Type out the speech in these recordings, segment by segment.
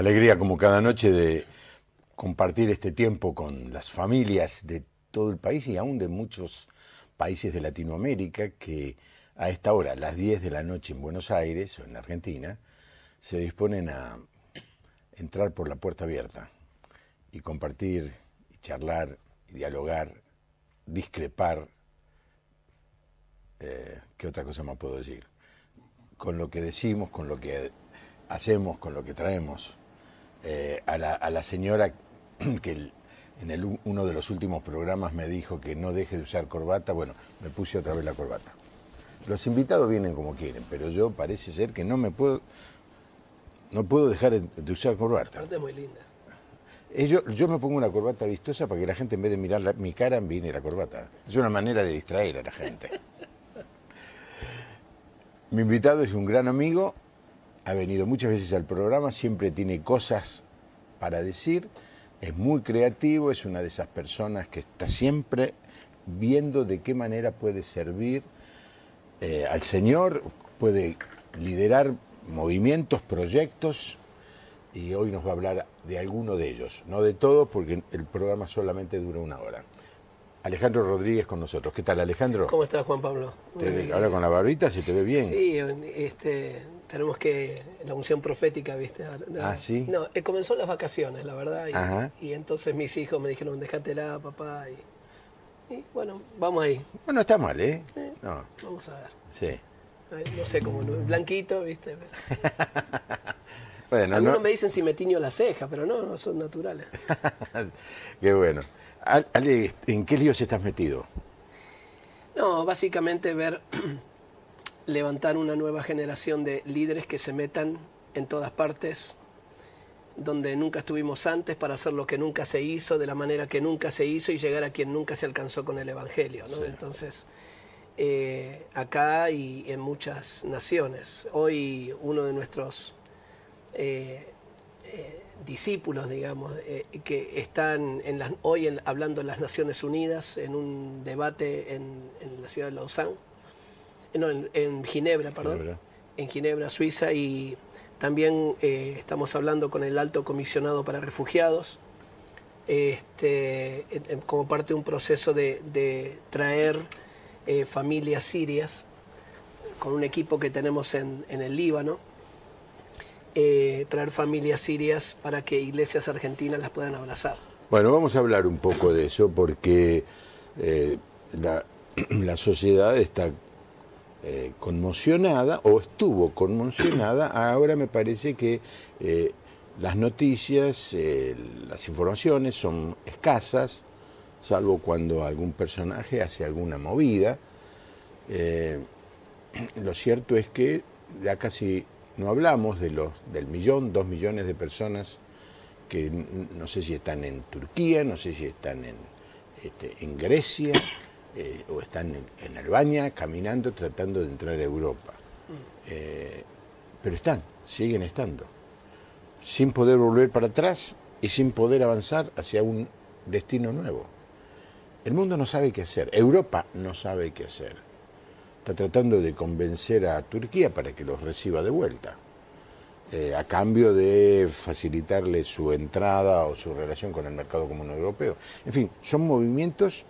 alegría como cada noche de compartir este tiempo con las familias de todo el país y aún de muchos países de Latinoamérica que a esta hora, a las 10 de la noche en Buenos Aires o en Argentina, se disponen a entrar por la puerta abierta y compartir, y charlar, y dialogar, discrepar, ¿qué otra cosa más puedo decir? Con lo que decimos, con lo que hacemos, con lo que traemos. A la señora que en uno de los últimos programas me dijo que no deje de usar corbata, bueno, me puse otra vez la corbata. Los invitados vienen como quieren, pero yo parece ser que no puedo dejar de usar corbata. Aparte es muy linda. Yo me pongo una corbata vistosa para que la gente en vez de mirar mi cara mire la corbata. Es una manera de distraer a la gente. Mi invitado es un gran amigo, ha venido muchas veces al programa, siempre tiene cosas para decir, es muy creativo, es una de esas personas que está siempre viendo de qué manera puede servir al Señor, puede liderar movimientos, proyectos, y hoy nos va a hablar de alguno de ellos, no de todos, porque el programa solamente dura 1 hora. Alejandro Rodríguez con nosotros. ¿Qué tal, Alejandro? ¿Cómo estás, Juan Pablo? Ahora con la barbita se te ve bien. Sí, tenemos que, la unción profética, ¿viste? Ah, ¿sí? No, comenzó las vacaciones, la verdad, y entonces mis hijos me dijeron, déjatela, papá, y bueno, vamos ahí. Bueno, está mal, ¿eh? No. Vamos a ver. Sí. No sé, como blanquito, ¿viste? Bueno, algunos me dicen si me tiño las cejas, pero no son naturales. Qué bueno. Ale, ¿en qué líos estás metido? No, básicamente levantar una nueva generación de líderes que se metan en todas partes, donde nunca estuvimos antes, para hacer lo que nunca se hizo, de la manera que nunca se hizo y llegar a quien nunca se alcanzó con el Evangelio, ¿no? Sí. Entonces, acá y en muchas naciones. Hoy uno de nuestros discípulos, digamos, que están hablando en las Naciones Unidas en un debate en la ciudad de Lausanne, en Ginebra, perdón, en Ginebra, Suiza, y también estamos hablando con el Alto Comisionado para Refugiados, como parte de un proceso de traer familias sirias con un equipo que tenemos en el Líbano, traer familias sirias para que iglesias argentinas las puedan abrazar. Bueno, vamos a hablar un poco de eso porque la sociedad está conmocionada, o estuvo conmocionada. Ahora me parece que las noticias, las informaciones son escasas, salvo cuando algún personaje hace alguna movida. Lo cierto es que ya casi no hablamos del millón, 2 millones de personas que no sé si están en Turquía, no sé si están en Grecia, o están en Albania caminando, tratando de entrar a Europa. Pero siguen estando, sin poder volver para atrás y sin poder avanzar hacia un destino nuevo. El mundo no sabe qué hacer, Europa no sabe qué hacer. Está tratando de convencer a Turquía para que los reciba de vuelta, a cambio de facilitarle su entrada o su relación con el mercado común europeo. En fin, son movimientos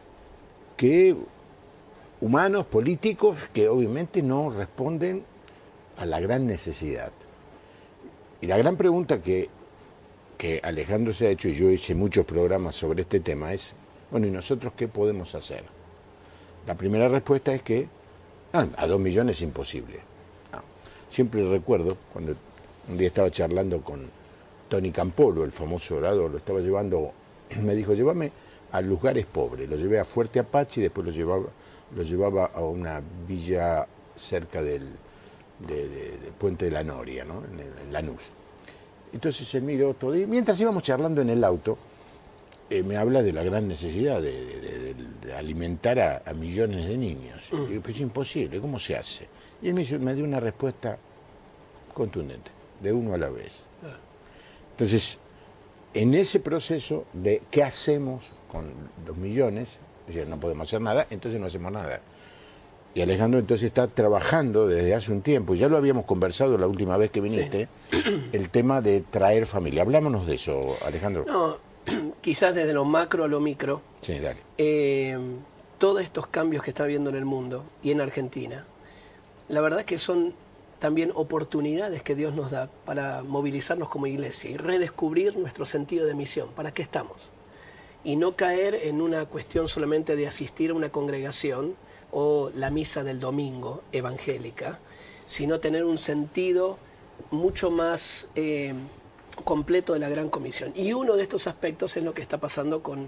humanos, políticos, que obviamente no responden a la gran necesidad. Y la gran pregunta que Alejandro se ha hecho, y yo hice muchos programas sobre este tema, es, bueno, ¿y nosotros qué podemos hacer? La primera respuesta es que a 2 millones es imposible. No. Siempre recuerdo cuando un día estaba charlando con Tony Campolo, el famoso orador, lo estaba llevando, me dijo, llévame a lugares pobres. Lo llevé a Fuerte Apache y después lo llevaba a una villa cerca del Puente de la Noria, ¿no? en Lanús. Entonces él miró todo, y mientras íbamos charlando en el auto, me habla de la gran necesidad de alimentar a millones de niños. Y digo, pues es imposible, ¿cómo se hace? Y él me dio una respuesta contundente, de uno a la vez. Entonces, en ese proceso de qué hacemos con 2 millones, no podemos hacer nada, entonces no hacemos nada. Y Alejandro entonces está trabajando desde hace un tiempo, ya lo habíamos conversado la última vez que viniste, el tema de traer familia. Hablámonos de eso, Alejandro. No, quizás desde lo macro a lo micro. Sí, dale. Todos estos cambios que está habiendo en el mundo y en Argentina, la verdad que son también oportunidades que Dios nos da para movilizarnos como iglesia y redescubrir nuestro sentido de misión. ¿Para qué estamos? Y no caer en una cuestión solamente de asistir a una congregación o la misa del domingo evangélica, sino tener un sentido mucho más completo de la Gran Comisión. Y uno de estos aspectos es lo que está pasando con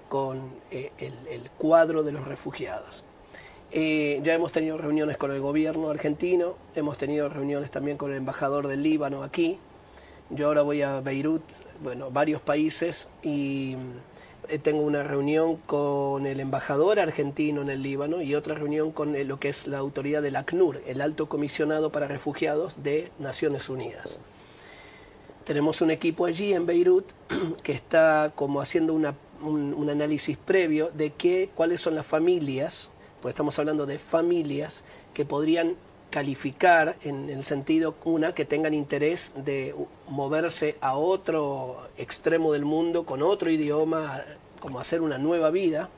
el cuadro de los refugiados. Ya hemos tenido reuniones con el gobierno argentino, hemos tenido reuniones también con el embajador del Líbano aquí. Yo ahora voy a Beirut, bueno, varios países, y tengo una reunión con el embajador argentino en el Líbano y otra reunión con lo que es la autoridad del ACNUR, el Alto Comisionado para Refugiados de Naciones Unidas. Tenemos un equipo allí en Beirut que está como haciendo un análisis previo de cuáles son las familias, porque estamos hablando de familias que podrían calificar en el sentido, que tengan interés de moverse a otro extremo del mundo con otro idioma, como hacer una nueva vida.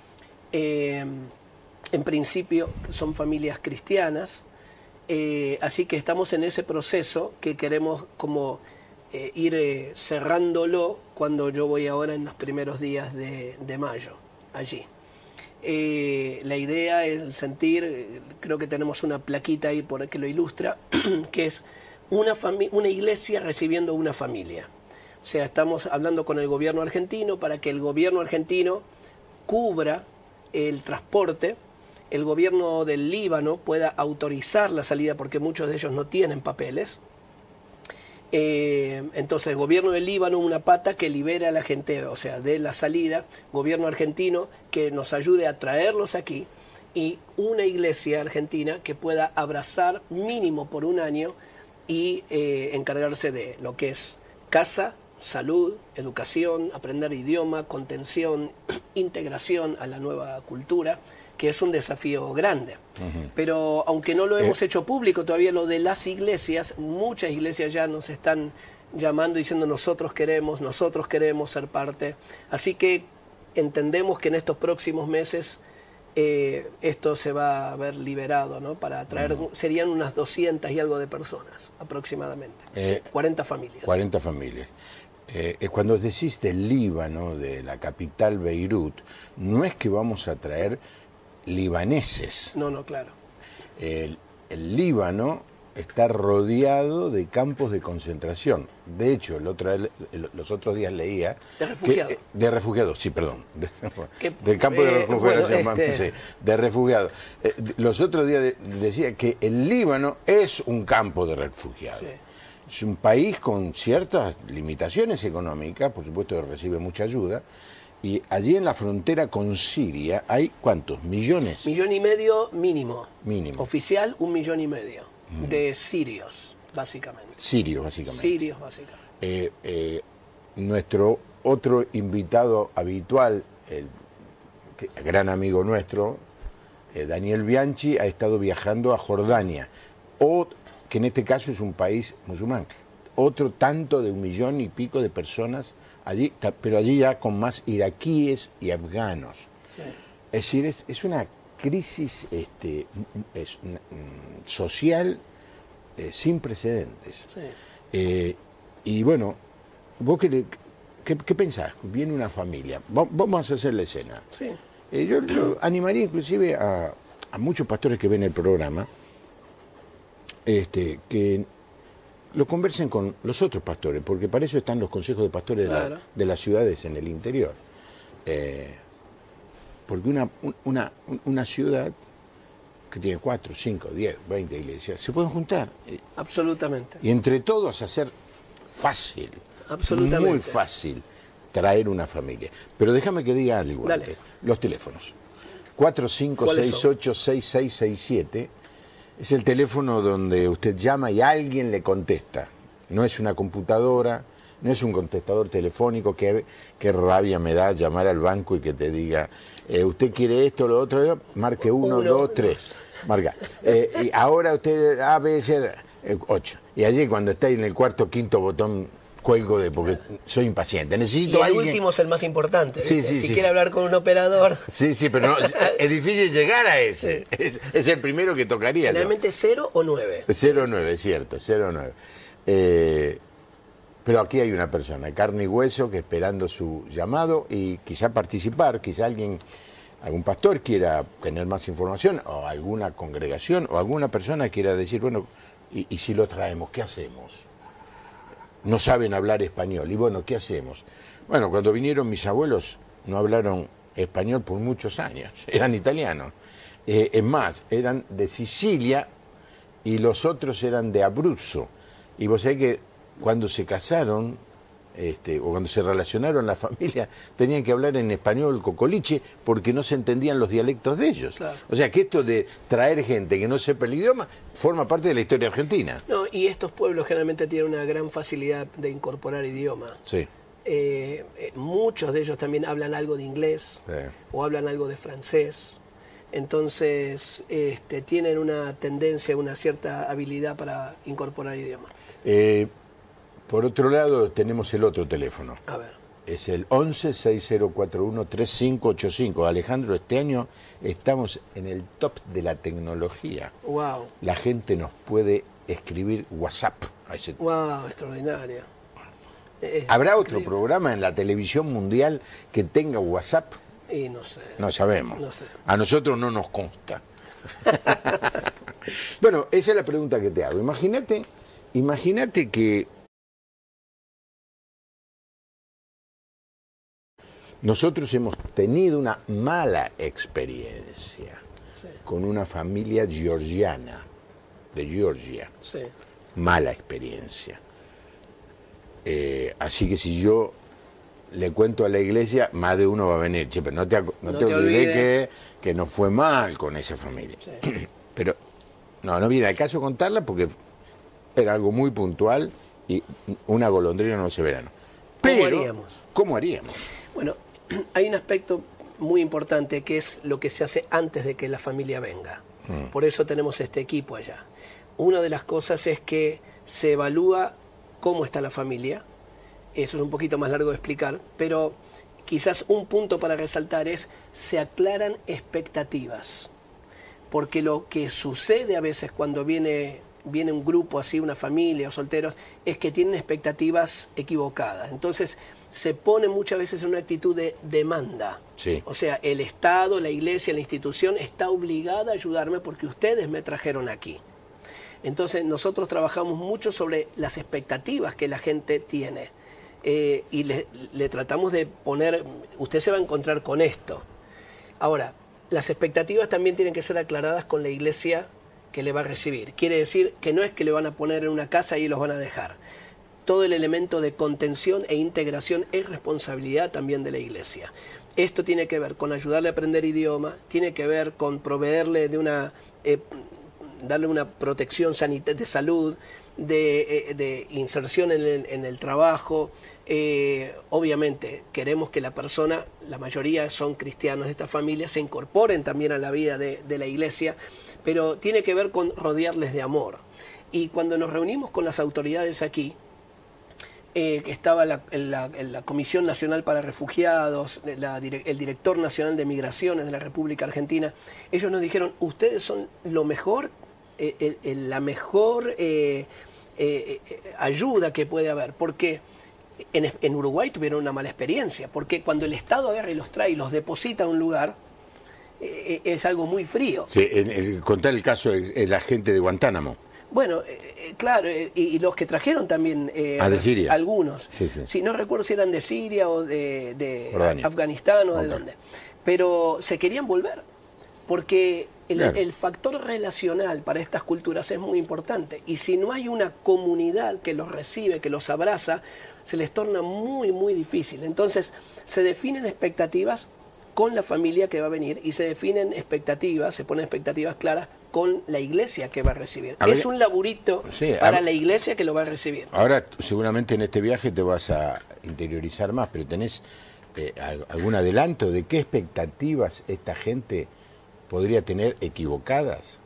En principio son familias cristianas, así que estamos en ese proceso que queremos como ir cerrándolo cuando yo voy ahora en los primeros días de mayo allí. La idea es el sentir, creo que tenemos una plaquita ahí por que lo ilustra, que es una iglesia recibiendo una familia. O sea, estamos hablando con el gobierno argentino para que el gobierno argentino cubra el transporte, el gobierno del Líbano pueda autorizar la salida porque muchos de ellos no tienen papeles. Entonces el gobierno del Líbano una pata que libera a la gente, o sea, de la salida, gobierno argentino que nos ayude a traerlos aquí, y una iglesia argentina que pueda abrazar mínimo por un año y encargarse de lo que es casa, salud, educación, aprender idioma, contención, integración a la nueva cultura, que es un desafío grande. Pero aunque no lo hemos hecho público todavía, lo de las iglesias, muchas iglesias ya nos están llamando diciendo nosotros queremos ser parte. Así que entendemos que en estos próximos meses esto se va a ver liberado, ¿no? Para traer, serían unas 200 y algo de personas aproximadamente, 40 familias. 40 familias. Cuando decís del Líbano, de la capital Beirut, no es que vamos a traer libaneses. No, claro. El Líbano está rodeado de campos de concentración. De hecho, los otros días leía... ¿De refugiados? De refugiados, sí, perdón. Del campo de refugiados. Bueno, sí, de refugiados. Los otros días decía que el Líbano es un campo de refugiados. Sí. Es un país con ciertas limitaciones económicas, por supuesto recibe mucha ayuda, y allí en la frontera con Siria hay ¿cuántos? ¿Millones? 1,5 millones mínimo. Mínimo. Oficial, 1,5 millones de sirios, básicamente. Sirios, básicamente. Sirios, básicamente. Nuestro otro invitado habitual, gran amigo nuestro, Daniel Bianchi, ha estado viajando a Jordania, que en este caso es un país musulmán. Otro tanto de 1,5 millones de personas allí, pero allí ya con más iraquíes y afganos. Sí. Es decir, es una crisis social sin precedentes. Sí. Y bueno, ¿vos qué pensás? Viene una familia, vamos a hacer la escena. Sí. Yo lo animaría inclusive a muchos pastores que ven el programa, que lo conversen con los otros pastores, porque para eso están los consejos de pastores, claro, de las ciudades en el interior. Porque una ciudad que tiene 4, 5, 10, 20 iglesias, se pueden juntar. Absolutamente. Y entre todos hacer fácil, muy fácil, traer una familia. Pero déjame que diga algo antes. Los teléfonos. 45686667 es el teléfono donde usted llama y alguien le contesta. No es una computadora, no es un contestador telefónico. Qué rabia me da llamar al banco y que te diga, usted quiere esto, lo otro, marque 1, 2, 3. Marca. Y ahora usted A, B, C, 8. Y allí cuando está en el cuarto, quinto botón, cuelgo porque soy impaciente. Necesito y el alguien... último es el más importante. Sí, si quiere hablar con un operador. Sí, pero no, es difícil llegar a ese. Es el primero que tocaría. Realmente 0 o 9. 0 o 9, es cierto, 0 o 9. Pero aquí hay una persona, carne y hueso, que esperando su llamado y quizá participar, quizá algún pastor quiera tener más información, o alguna congregación, o alguna persona quiera decir, bueno, y si lo traemos, ¿qué hacemos? No saben hablar español, y bueno, ¿qué hacemos? Bueno, cuando vinieron mis abuelos no hablaron español por muchos años, eran italianos. Es más, eran de Sicilia y los otros eran de Abruzzo. Y vos sabés que cuando se casaron, o cuando se relacionaron la familia, tenían que hablar en español cocoliche porque no se entendían los dialectos de ellos. Claro. O sea que esto de traer gente que no sepa el idioma forma parte de la historia argentina. No, y estos pueblos generalmente tienen una gran facilidad de incorporar idioma. Sí. Muchos de ellos también hablan algo de inglés, sí, o hablan algo de francés. Entonces tienen una tendencia, una cierta habilidad para incorporar idiomas. Por otro lado, tenemos el otro teléfono. A ver. Es el 11-6041-3585. Alejandro, este año estamos en el top de la tecnología. Wow. La gente nos puede escribir WhatsApp. Wow, extraordinario. ¿Habrá otro programa en la televisión mundial que tenga WhatsApp? Y no sé. No sabemos. No sé. A nosotros no nos consta. Bueno, esa es la pregunta que te hago. Imagínate que nosotros hemos tenido una mala experiencia, sí, con una familia georgiana, de Georgia. Sí. Mala experiencia. Así que si yo le cuento a la iglesia, más de uno va a venir. Che, pero no te olvides que nos fue mal con esa familia. Sí. Pero no viene al caso contarla porque era algo muy puntual y una golondrina no se verano. Pero, ¿cómo haríamos? Bueno, hay un aspecto muy importante que es lo que se hace antes de que la familia venga. Por eso tenemos este equipo allá. Una de las cosas es que se evalúa cómo está la familia. Eso es un poquito más largo de explicar, pero quizás un punto para resaltar es se aclaran expectativas. Porque lo que sucede a veces cuando viene un grupo así, una familia o solteros, es que tienen expectativas equivocadas. Entonces se pone muchas veces en una actitud de demanda. Sí. O sea, el Estado, la iglesia, la institución está obligada a ayudarme porque ustedes me trajeron aquí. Entonces nosotros trabajamos mucho sobre las expectativas que la gente tiene y le tratamos de poner, usted se va a encontrar con esto. Ahora, las expectativas también tienen que ser aclaradas con la iglesia que le va a recibir. Quiere decir que no es que le van a poner en una casa y los van a dejar. Todo el elemento de contención e integración es responsabilidad también de la iglesia. Esto tiene que ver con ayudarle a aprender idioma, tiene que ver con proveerle de darle una protección de salud, de inserción en el trabajo. Obviamente queremos que la persona, la mayoría son cristianos de esta familia, se incorporen también a la vida de la iglesia, pero tiene que ver con rodearles de amor. Y cuando nos reunimos con las autoridades aquí, que estaba la Comisión Nacional para Refugiados, el Director Nacional de Migraciones de la República Argentina, ellos nos dijeron, ustedes son lo mejor, la mejor ayuda que puede haber, porque en Uruguay tuvieron una mala experiencia, porque cuando el Estado agarra y los trae y los deposita a un lugar, es algo muy frío. Sí, contar el caso de la gente de Guantánamo. Bueno, claro, y los que trajeron también, de Siria. Algunos. Sí, sí. Sí, no recuerdo si eran de Siria o de Afganistán o de dónde. Pero se querían volver, porque el factor relacional para estas culturas es muy importante. Y si no hay una comunidad que los recibe, que los abraza, se les torna muy, muy difícil. Entonces, se definen expectativas con la familia que va a venir y se definen expectativas, se ponen expectativas claras con la iglesia que va a recibir. Es un laburito para la iglesia que lo va a recibir. Ahora, seguramente en este viaje te vas a interiorizar más, pero ¿tenés algún adelanto de qué expectativas esta gente podría tener equivocadas?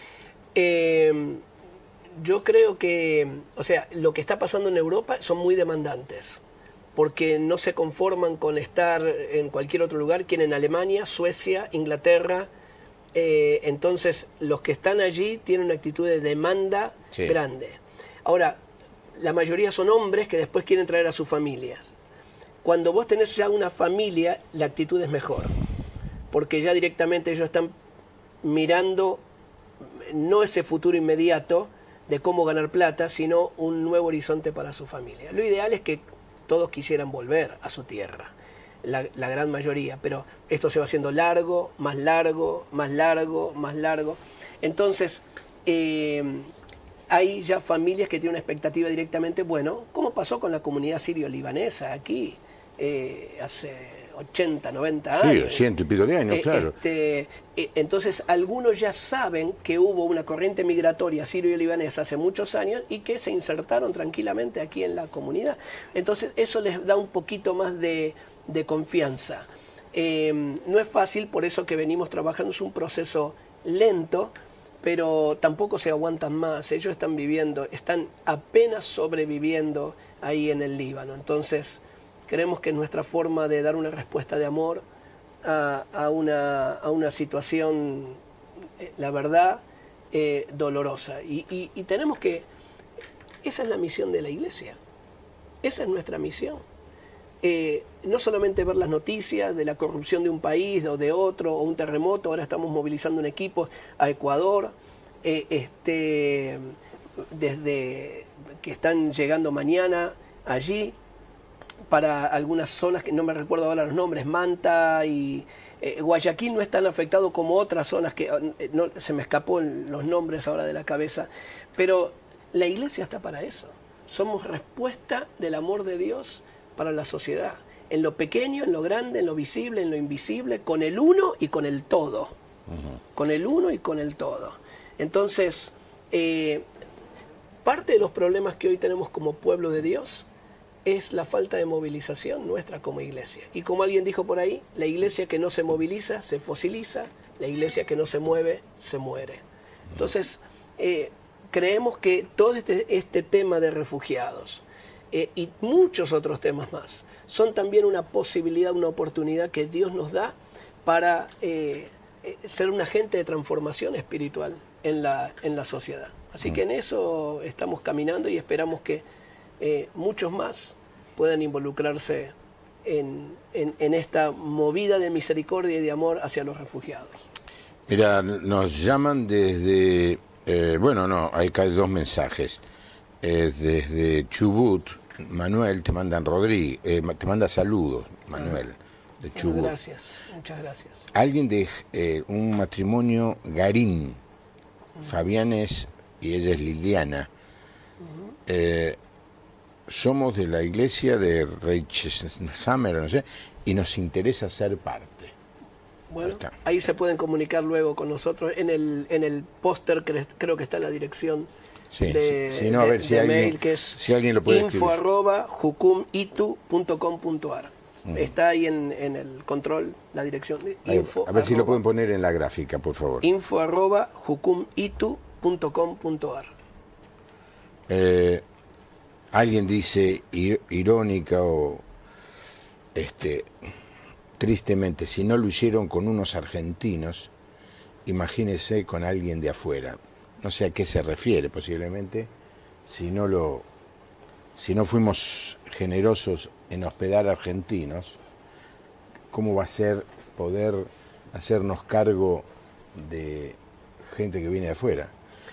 Yo creo que, o sea, lo que está pasando en Europa son muy demandantes, porque no se conforman con estar en cualquier otro lugar, quieren Alemania, Suecia, Inglaterra. Entonces, los que están allí tienen una actitud de demanda grande. Ahora, la mayoría son hombres que después quieren traer a sus familias. Cuando vos tenés ya una familia, la actitud es mejor, porque ya directamente ellos están mirando no ese futuro inmediato de cómo ganar plata, sino un nuevo horizonte para su familia. Lo ideal es que todos quisieran volver a su tierra, la gran mayoría, pero esto se va haciendo largo, más largo, más largo, más largo. Entonces, hay ya familias que tienen una expectativa directamente, bueno, como pasó con la comunidad sirio-libanesa aquí, hace 80, 90 años. Sí, 100 y pico de años, claro. Entonces, algunos ya saben que hubo una corriente migratoria sirio-libanesa hace muchos años y que se insertaron tranquilamente aquí en la comunidad. Entonces, eso les da un poquito más de confianza. No es fácil, por eso que venimos trabajando, es un proceso lento, pero tampoco se aguantan más. Ellos están viviendo, están apenas sobreviviendo ahí en el Líbano. Entonces, creemos que es nuestra forma de dar una respuesta de amor a una situación, la verdad, dolorosa. Y tenemos que... Esa es la misión de la Iglesia. Esa es nuestra misión. No solamente ver las noticias de la corrupción de un país o de otro, o un terremoto. Ahora estamos movilizando un equipo a Ecuador, desde que están llegando mañana allí, para algunas zonas que no me recuerdo ahora los nombres, Manta y Guayaquil no es tan afectado como otras zonas que no, se me escapó los nombres ahora de la cabeza, pero la iglesia está para eso. Somos respuesta del amor de Dios para la sociedad, en lo pequeño, en lo grande, en lo visible, en lo invisible, con el uno y con el todo. Con el uno y con el todo. Entonces, parte de los problemas que hoy tenemos como pueblo de Dios es la falta de movilización nuestra como iglesia. Y como alguien dijo por ahí, la iglesia que no se moviliza se fosiliza, la iglesia que no se mueve se muere. Entonces, creemos que todo este tema de refugiados y muchos otros temas más son también una posibilidad, una oportunidad que Dios nos da para ser un agente de transformación espiritual en la sociedad. Así que en eso estamos caminando y esperamos que muchos más puedan involucrarse en esta movida de misericordia y de amor hacia los refugiados. Mira, nos llaman desde, ahí caen dos mensajes. Desde Chubut, Manuel, te mandan te manda saludos, Manuel, de Chubut. Gracias, muchas gracias. Alguien de un matrimonio Garín, Fabianes y ella es Liliana. Somos de la iglesia de Reichshammer, no sé, y nos interesa ser parte. Bueno, ahí se pueden comunicar luego con nosotros. En el póster creo que está la dirección de mail, que es si alguien lo puede info@jucumitu.com.ar. Está ahí en el control la dirección. A ver si lo pueden poner en la gráfica, por favor. info@jucumitu.com.ar. Alguien dice irónica o tristemente, si no lo hicieron con unos argentinos, imagínese con alguien de afuera. No sé a qué se refiere posiblemente, si no fuimos generosos en hospedar argentinos, ¿cómo va a ser poder hacernos cargo de gente que viene de afuera?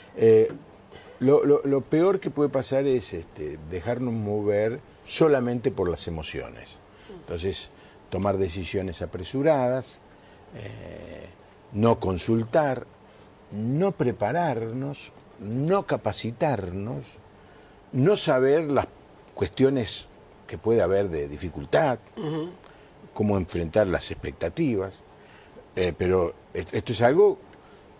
Lo peor que puede pasar es dejarnos mover solamente por las emociones. Entonces, tomar decisiones apresuradas, no consultar, no prepararnos, no capacitarnos, no saber las cuestiones que puede haber de dificultad, cómo enfrentar las expectativas. Pero esto es algo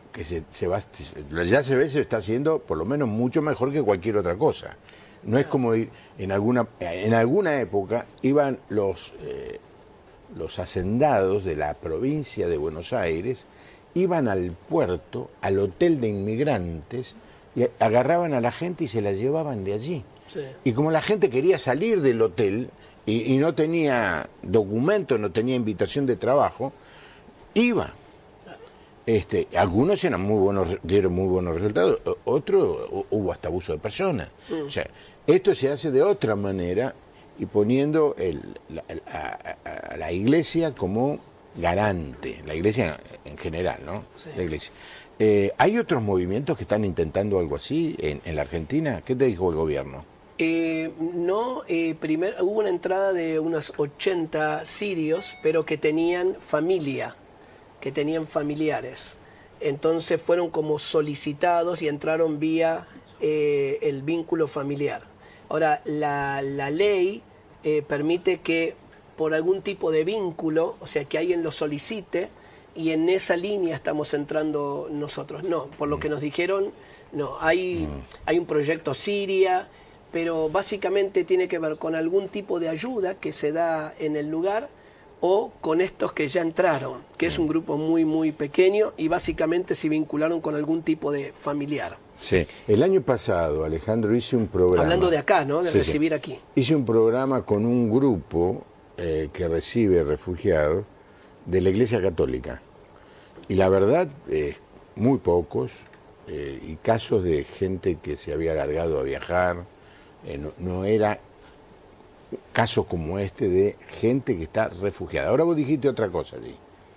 que ya se ve, se está haciendo por lo menos mucho mejor que cualquier otra cosa. No es como ir, en alguna época iban los hacendados de la provincia de Buenos Aires, iban al puerto, al hotel de inmigrantes, y agarraban a la gente y se la llevaban de allí. Sí. Y como la gente quería salir del hotel y no tenía documento, no tenía invitación de trabajo, iba. Algunos eran dieron muy buenos resultados, otros hubo hasta abuso de personas. O sea, esto se hace de otra manera y poniendo a la Iglesia como garante, la Iglesia en general, ¿no? Sí. La Iglesia. ¿Hay otros movimientos que están intentando algo así en la Argentina? ¿Qué te dijo el gobierno? No, primero hubo una entrada de unos 80 sirios, pero que tenían familia, que tenían familiares. Entonces fueron como solicitados y entraron vía el vínculo familiar. Ahora, la ley permite que por algún tipo de vínculo, o sea, que alguien lo solicite, y en esa línea estamos entrando nosotros. No, por lo que nos dijeron, no, hay un proyecto Siria, pero básicamente tiene que ver con algún tipo de ayuda que se da en el lugar o con estos que ya entraron, que es un grupo muy, muy pequeño y básicamente se vincularon con algún tipo de familiar. Sí, el año pasado, Alejandro, hice un programa... Hablando de acá, ¿no? De recibir aquí. Hice un programa con un grupo que recibe refugiados de la Iglesia Católica. Y la verdad, muy pocos, y casos de gente que se había largado a viajar, no era casos como este de gente que está refugiada. Ahora vos dijiste otra cosa allí.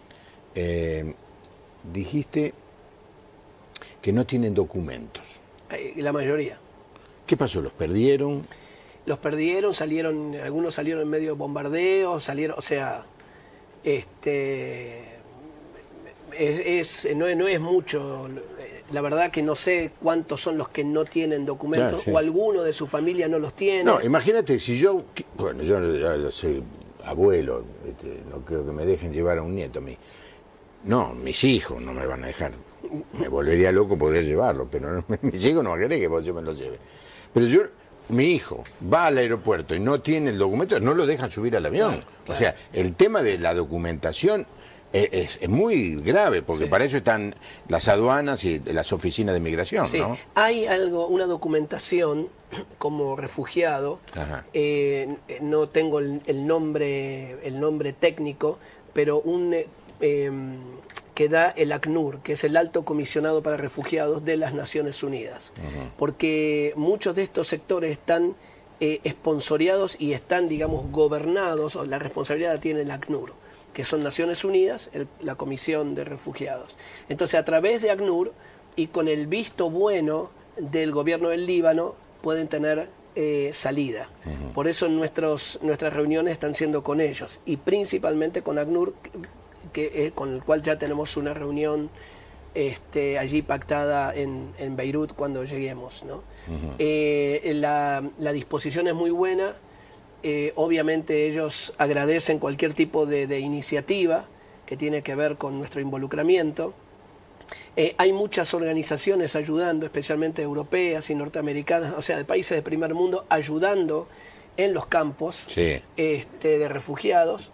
Dijiste que no tienen documentos. La mayoría. ¿Qué pasó? ¿Los perdieron? Los perdieron, algunos salieron en medio de bombardeo, salieron, o sea, no es mucho. La verdad que no sé cuántos son los que no tienen documentos, claro, sí, o alguno de su familia no los tiene. No, imagínate, si yo ya soy abuelo, no creo que me dejen llevar a un nieto a mí. No, mis hijos no me van a dejar. Me volvería loco poder llevarlo, pero mis hijos no van a querer que yo me lo lleve. Pero mi hijo va al aeropuerto y no tiene el documento, no lo dejan subir al avión. Claro, claro. O sea, el tema de la documentación es muy grave, porque sí, para eso están las aduanas y las oficinas de migración, sí, ¿no? Hay una documentación como refugiado, no tengo el nombre técnico, pero que da el ACNUR, que es el Alto Comisionado para Refugiados de las Naciones Unidas, porque muchos de estos sectores están esponsoreados y están, digamos, gobernados, o la responsabilidad la tiene el ACNUR, que son Naciones Unidas, la Comisión de Refugiados. Entonces, a través de ACNUR y con el visto bueno del gobierno del Líbano, pueden tener salida. Por eso nuestras reuniones están siendo con ellos, y principalmente con ACNUR, con el cual ya tenemos una reunión allí pactada en Beirut cuando lleguemos, ¿no? La disposición es muy buena. Obviamente ellos agradecen cualquier tipo de iniciativa que tiene que ver con nuestro involucramiento. Hay muchas organizaciones ayudando, especialmente europeas y norteamericanas, o sea, de países de primer mundo, ayudando en los campos, sí, de refugiados.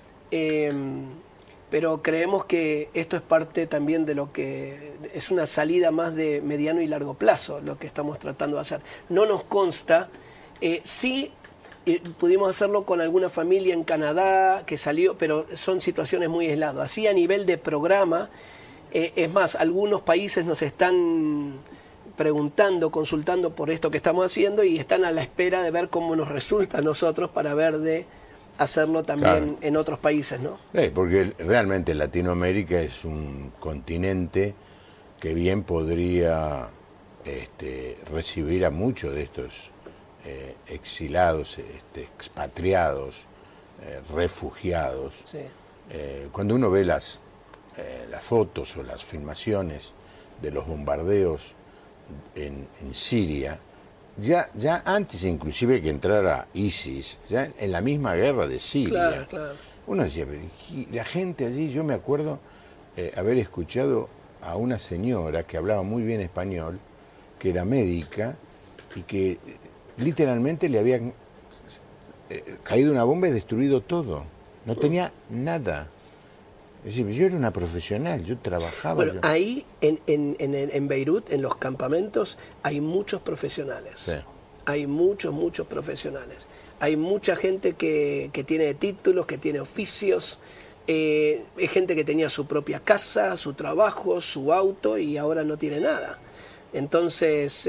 Pero creemos que esto es parte también de lo que es una salida más de mediano y largo plazo, lo que estamos tratando de hacer. No nos consta, sí pudimos hacerlo con alguna familia en Canadá que salió, pero son situaciones muy aisladas. Así a nivel de programa, es más, algunos países nos están preguntando, consultando por esto que estamos haciendo y están a la espera de ver cómo nos resulta a nosotros para ver de hacerlo también, claro, en otros países, ¿no? Porque realmente Latinoamérica es un continente que bien podría recibir a muchos de estos exilados, expatriados, refugiados. Sí. Cuando uno ve las fotos o las filmaciones de los bombardeos en Siria, ya antes inclusive que entrara ISIS, ya en la misma guerra de Siria, claro, claro, uno decía, la gente allí, yo me acuerdo haber escuchado a una señora que hablaba muy bien español, que era médica y que literalmente le habían caído una bomba y destruido todo. No tenía nada. Es decir, yo era una profesional, yo trabajaba. Bueno, ahí en Beirut, en los campamentos, hay muchos profesionales. Sí. Hay muchos profesionales. Hay mucha gente que tiene títulos, que tiene oficios. Hay gente que tenía su propia casa, su trabajo, su auto y ahora no tiene nada. Entonces,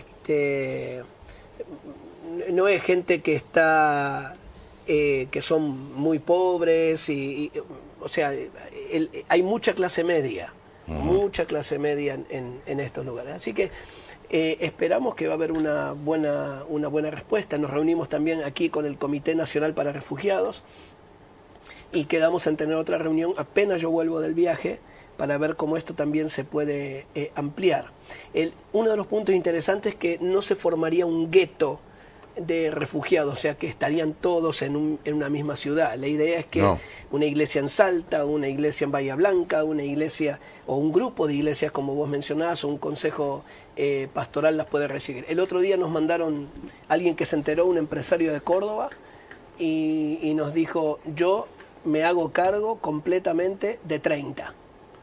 no es gente que está, que son muy pobres o sea, hay mucha clase media, mucha clase media en estos lugares. Así que esperamos que va a haber una buena respuesta. Nos reunimos también aquí con el Comité Nacional para Refugiados y quedamos en tener otra reunión apenas yo vuelvo del viaje para ver cómo esto también se puede ampliar. Uno de los puntos interesantes es que no se formaría un gueto de refugiados, o sea que estarían todos en una misma ciudad. La idea es que una iglesia en Salta, una iglesia en Bahía Blanca, una iglesia o un grupo de iglesias como vos mencionás o un consejo pastoral las puede recibir. El otro día nos mandaron alguien que se enteró, un empresario de Córdoba, y nos dijo: yo me hago cargo completamente de 30.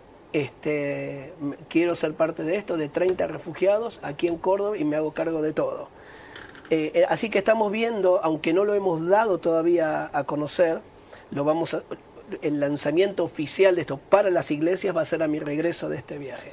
Quiero ser parte de esto, de 30 refugiados aquí en Córdoba y me hago cargo de todo. Así que estamos viendo, aunque no lo hemos dado todavía a conocer, el lanzamiento oficial de esto para las iglesias va a ser a mi regreso de este viaje.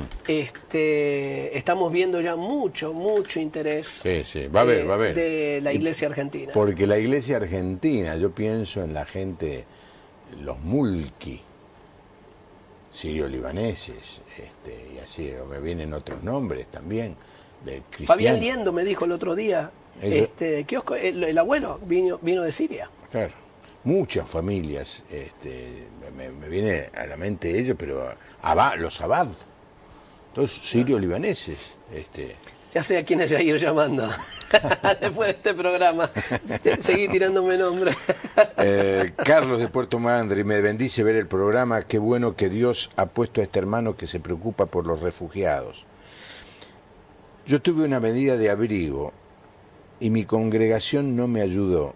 Estamos viendo ya mucho interés va a haber. De la iglesia argentina. Porque la iglesia argentina, yo pienso en la gente, los mulki, sirio-libaneses, y así me vienen otros nombres también, de cristianos. Fabián Liendo me dijo el otro día, kiosco, el abuelo vino de Siria. Claro, muchas familias, me viene a la mente ellos, pero los Abad, todos sirio-libaneses. Ya sé a quiénes ir llamando. Después de este programa, seguí tirándome nombre. Carlos de Puerto Madryn, me bendice ver el programa. Qué bueno que Dios ha puesto a este hermano que se preocupa por los refugiados. Yo tuve una medida de abrigo y mi congregación no me ayudó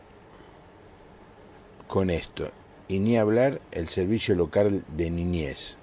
con esto. Y ni hablar el servicio local de niñez.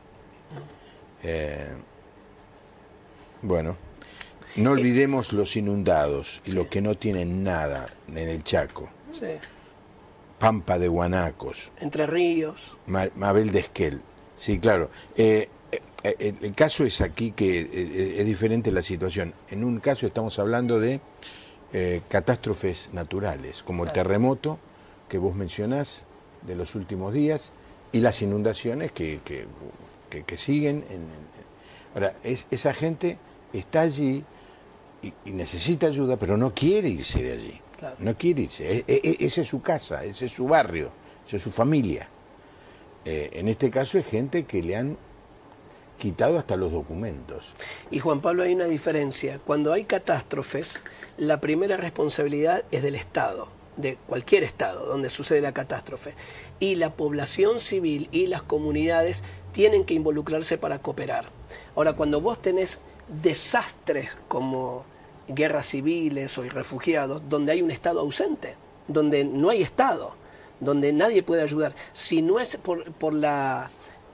Bueno. No olvidemos los inundados y los que no tienen nada en el Chaco. Sí. Pampa de Guanacos. Entre Ríos. Mabel de Esquel. Sí, claro. El caso es aquí que es diferente la situación. En un caso estamos hablando de catástrofes naturales, como el terremoto que vos mencionás de los últimos días y las inundaciones que siguen. Ahora, esa gente está allí y necesita ayuda, pero no quiere irse de allí. Claro. No quiere irse. Esa es su casa, ese es su barrio, esa es su familia. En este caso es gente que le han quitado hasta los documentos. Y Juan Pablo, hay una diferencia. Cuando hay catástrofes, la primera responsabilidad es del Estado, de cualquier Estado donde sucede la catástrofe. Y la población civil y las comunidades tienen que involucrarse para cooperar. Ahora, cuando vos tenés desastres como guerras civiles o refugiados, donde hay un Estado ausente, donde no hay Estado, donde nadie puede ayudar, si no es por la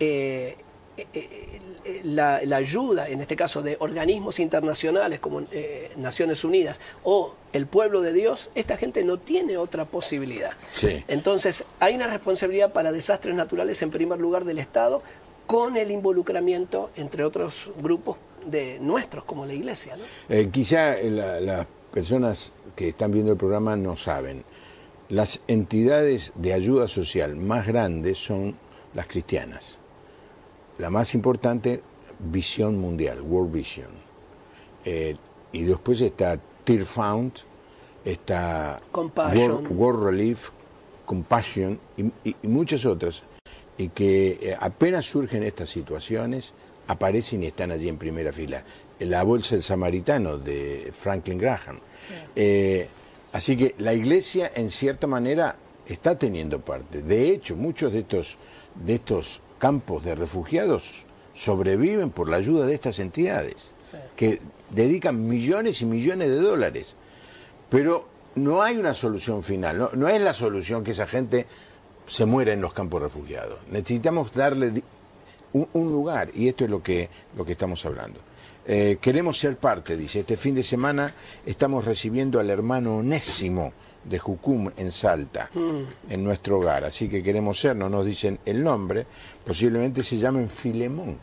ayuda, en este caso de organismos internacionales como Naciones Unidas o el pueblo de Dios, esta gente no tiene otra posibilidad. Sí. Entonces hay una responsabilidad para desastres naturales en primer lugar del Estado, con el involucramiento entre otros grupos de nuestros como la iglesia, ¿no? Quizá las personas que están viendo el programa no saben. Las entidades de ayuda social más grandes son las cristianas. La más importante, Visión Mundial, World Vision. Y después está Tear Fund, está World Relief, Compassion y muchas otras. Y que apenas surgen estas situaciones, aparecen y están allí en primera fila. La Bolsa del Samaritano de Franklin Graham. Así que la iglesia, en cierta manera, está teniendo parte. De hecho, muchos de estos campos de refugiados sobreviven por la ayuda de estas entidades, que dedican millones y millones de dólares. Pero no hay una solución final, no es la solución que esa gente se muera en los campos refugiados. Necesitamos darle un lugar, y esto es lo que estamos hablando. Queremos ser parte, dice. Este fin de semana estamos recibiendo al hermano Onésimo de Jucum en Salta, en nuestro hogar. Así que queremos ser, no nos dicen el nombre, posiblemente se llamen Filemón.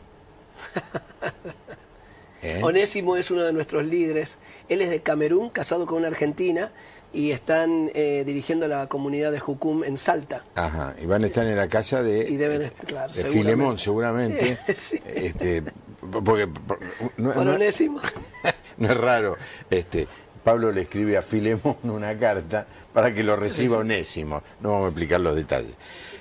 Onésimo es uno de nuestros líderes. Él es de Camerún, casado con una argentina, y están dirigiendo la comunidad de Jucum en Salta. Ajá, y van a estar en la casa de Filemón, seguramente. Sí. Porque Onésimo. No es raro. Pablo le escribe a Filemón una carta para que lo reciba Onésimo. No vamos a explicar los detalles.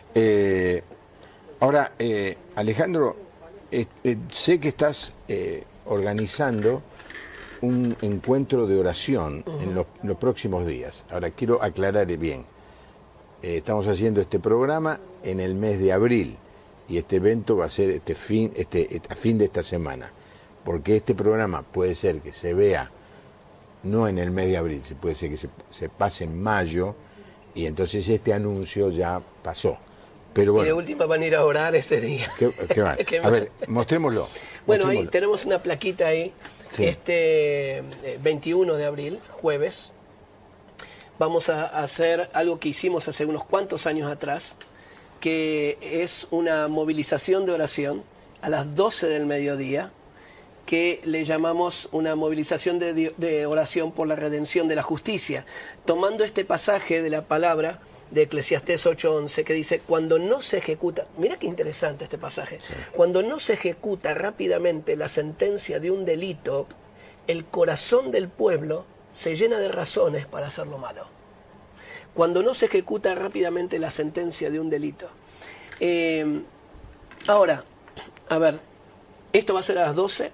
Ahora, Alejandro, sé que estás organizando un encuentro de oración en los próximos días. Ahora, quiero aclarar bien. Estamos haciendo este programa en el mes de abril y este evento va a ser a fin de esta semana. Porque este programa puede ser que se vea no en el mes de abril, puede ser que se pase en mayo y entonces este anuncio ya pasó. Pero bueno, y de última van a ir a orar ese día. ¿Qué va? A ver, mostrémoslo. Bueno, ahí tenemos una plaquita ahí. Sí. 21 de abril, jueves, vamos a hacer algo que hicimos hace unos cuantos años atrás, que es una movilización de oración a las 12 del mediodía, que le llamamos una movilización de oración por la redención de la justicia, tomando este pasaje de la palabra de Eclesiastés 8:11, que dice, cuando no se ejecuta, mira qué interesante este pasaje, sí. Cuando no se ejecuta rápidamente la sentencia de un delito, el corazón del pueblo se llena de razones para hacer lo malo. Cuando no se ejecuta rápidamente la sentencia de un delito. Ahora, a ver, esto va a ser a las 12.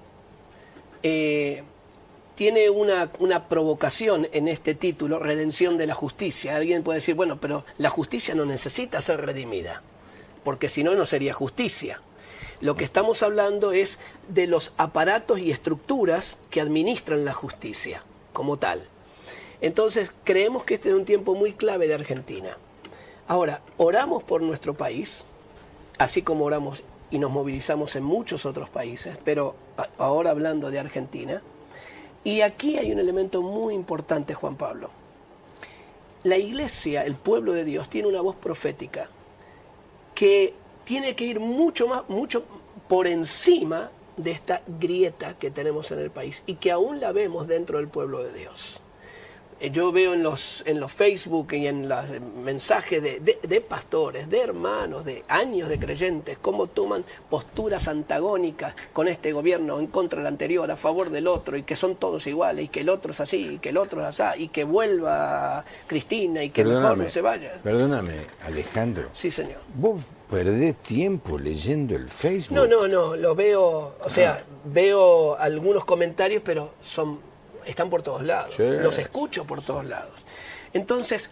Tiene una provocación en este título, redención de la justicia. Alguien puede decir, bueno, pero la justicia no necesita ser redimida, porque si no, no sería justicia. Lo que estamos hablando es de los aparatos y estructuras que administran la justicia como tal. Entonces, creemos que este es un tiempo muy clave de Argentina. Ahora, oramos por nuestro país, así como oramos y nos movilizamos en muchos otros países, pero ahora hablando de Argentina. Y aquí hay un elemento muy importante, Juan Pablo. La iglesia, el pueblo de Dios, tiene una voz profética que tiene que ir mucho por encima de esta grieta que tenemos en el país y que aún la vemos dentro del pueblo de Dios. Yo veo en los Facebook y en los mensajes de pastores, de hermanos, de años de creyentes, cómo toman posturas antagónicas con este gobierno en contra del anterior, a favor del otro, y que son todos iguales, y que el otro es así, y que el otro es así, y que vuelva Cristina, y que mejor no se vaya. Perdóname, Alejandro. Sí, señor. ¿Vos perdés tiempo leyendo el Facebook? No, lo veo, o sea, veo algunos comentarios, pero están por todos lados, sí. Los escucho por todos lados. Entonces,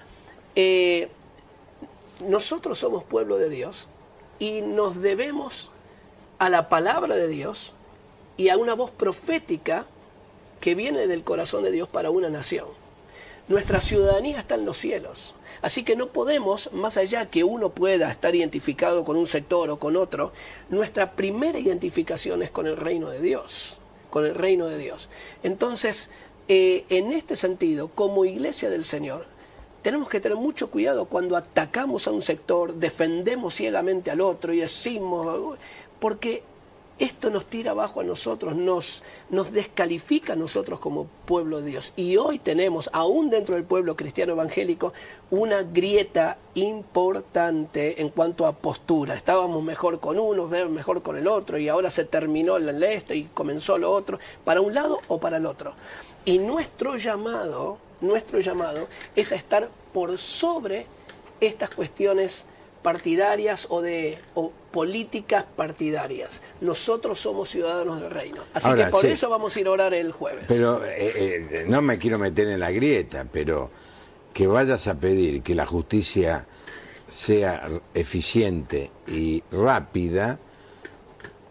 nosotros somos pueblo de Dios y nos debemos a la palabra de Dios y a una voz profética que viene del corazón de Dios para una nación. Nuestra ciudadanía está en los cielos, así que no podemos, más allá que uno pueda estar identificado con un sector o con otro, nuestra primera identificación es con el reino de Dios, con el reino de Dios. Entonces, en este sentido, como iglesia del Señor, tenemos que tener mucho cuidado cuando atacamos a un sector, defendemos ciegamente al otro y decimos, porque esto nos tira abajo a nosotros, nos descalifica a nosotros como pueblo de Dios. Y hoy tenemos, aún dentro del pueblo cristiano evangélico, una grieta importante en cuanto a postura. Estábamos mejor con uno, mejor con el otro, y ahora se terminó esto y comenzó lo otro, para un lado o para el otro. Y nuestro llamado es a estar por sobre estas cuestiones partidarias o políticas partidarias. Nosotros somos ciudadanos del reino. Así ahora, que por eso vamos a ir a orar el jueves. Pero no me quiero meter en la grieta, pero que vayas a pedir que la justicia sea eficiente y rápida,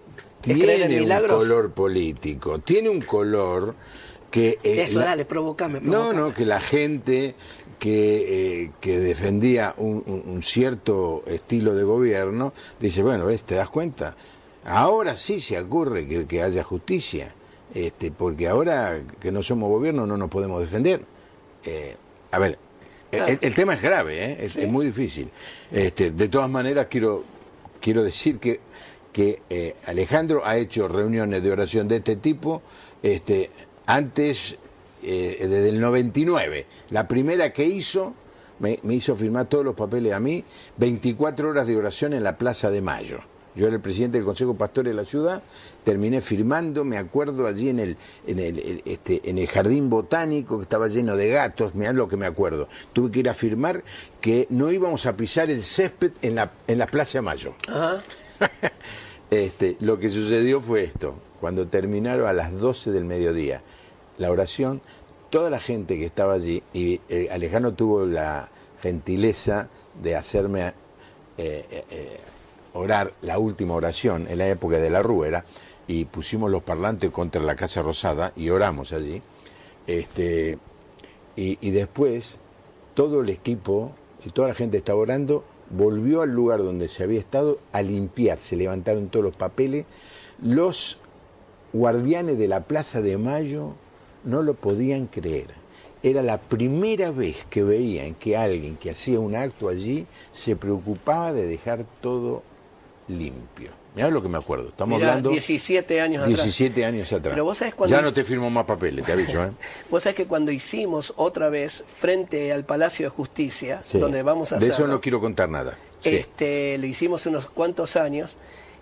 tiene un color político, tiene un color que... Eso, dale, provocame. No, que la gente que defendía un cierto estilo de gobierno, dice, bueno, ¿ves? ¿Te das cuenta? Ahora sí se ocurre que haya justicia, porque ahora que no somos gobierno no nos podemos defender. A ver, el tema es grave, es muy difícil. De todas maneras, quiero decir que Alejandro ha hecho reuniones de oración de este tipo antes, desde el 99. La primera que hizo, me hizo firmar todos los papeles a mí, 24 horas de oración en la Plaza de Mayo. Yo era el presidente del Consejo Pastor de la ciudad, terminé firmando, me acuerdo, allí en el jardín botánico, que estaba lleno de gatos, mirá lo que me acuerdo. Tuve que ir a firmar que no íbamos a pisar el césped en la Plaza de Mayo. Ajá. Lo que sucedió fue esto: cuando terminaron a las 12 del mediodía la oración, toda la gente que estaba allí, y Alejandro tuvo la gentileza de hacerme orar la última oración en la época de la Ruera, y pusimos los parlantes contra la Casa Rosada y oramos allí, y después todo el equipo y toda la gente estaba orando, volvió al lugar donde se había estado a limpiar, se levantaron todos los papeles. Los guardianes de la Plaza de Mayo no lo podían creer. Era la primera vez que veían que alguien que hacía un acto allí se preocupaba de dejar todo limpio. Mirá lo que me acuerdo. Estamos hablando 17 años 17 años atrás. Pero vos sabés cuando ya no te firmo más papeles, te aviso. Vos sabés que cuando hicimos otra vez frente al Palacio de Justicia, sí, donde vamos a hacer... De eso no quiero contar nada. Sí. Lo hicimos unos cuantos años.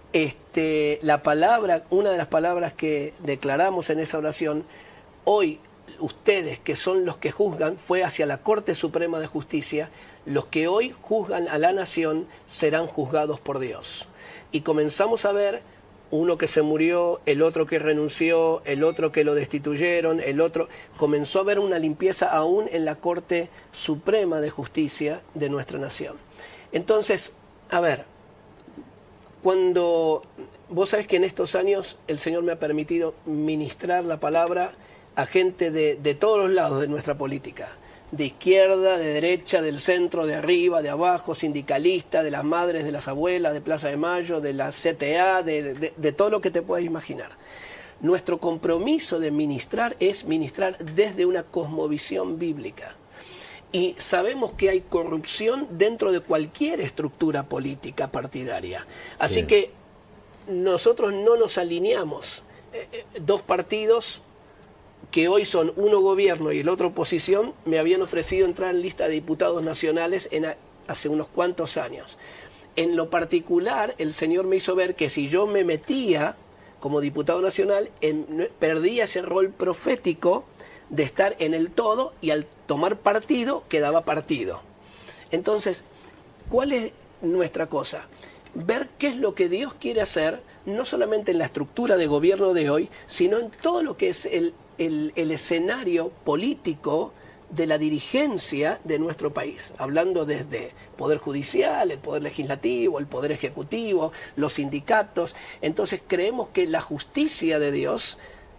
La palabra, una de las palabras que declaramos en esa oración, hoy ustedes que son los que juzgan, fue hacia la Corte Suprema de Justicia, los que hoy juzgan a la nación serán juzgados por Dios. Y comenzamos a ver uno que se murió, el otro que renunció, el otro que lo destituyeron, el otro... Comenzó a haber una limpieza aún en la Corte Suprema de Justicia de nuestra nación. Entonces, a ver, cuando... Vos sabés que en estos años el Señor me ha permitido ministrar la palabra a gente de todos los lados de nuestra política. De izquierda, de derecha, del centro, de arriba, de abajo, sindicalista, de las madres, de las abuelas, de Plaza de Mayo, de la CTA, de todo lo que te puedas imaginar. Nuestro compromiso de ministrar es ministrar desde una cosmovisión bíblica. Y sabemos que hay corrupción dentro de cualquier estructura política partidaria. Así sí, que nosotros no nos alineamos. Dos partidos que hoy son uno gobierno y el otro oposición, me habían ofrecido entrar en lista de diputados nacionales hace unos cuantos años. En lo particular, el Señor me hizo ver que si yo me metía como diputado nacional, perdía ese rol profético de estar en el todo, y al tomar partido, quedaba partido. Entonces, ¿cuál es nuestra cosa? Ver qué es lo que Dios quiere hacer, no solamente en la estructura de gobierno de hoy, sino en todo lo que es el escenario político de la dirigencia de nuestro país, hablando desde Poder Judicial, el Poder Legislativo, el Poder Ejecutivo, los sindicatos. Entonces creemos que la justicia de Dios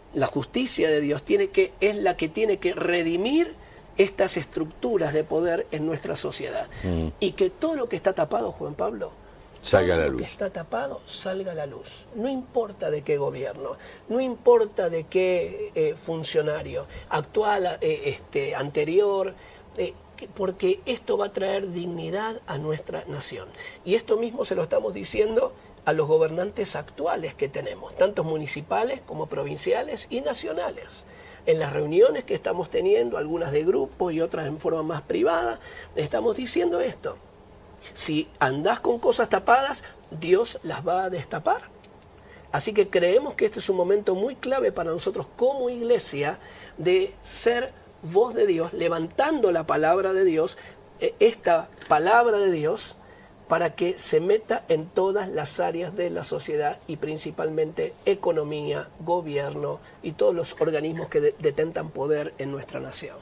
es la que tiene que redimir estas estructuras de poder en nuestra sociedad. Y que todo lo que está tapado, Juan Pablo, salga a la luz. Todo lo que está tapado, salga a la luz. No importa de qué gobierno, no importa de qué funcionario, actual, anterior, porque esto va a traer dignidad a nuestra nación. Y esto mismo se lo estamos diciendo a los gobernantes actuales que tenemos, tanto municipales como provinciales y nacionales. En las reuniones que estamos teniendo, algunas de grupo y otras en forma más privada, estamos diciendo esto. Si andás con cosas tapadas, Dios las va a destapar. Así que creemos que este es un momento muy clave para nosotros como iglesia de ser voz de Dios, levantando la palabra de Dios, esta palabra de Dios, para que se meta en todas las áreas de la sociedad y principalmente economía, gobierno y todos los organismos que detentan poder en nuestra nación.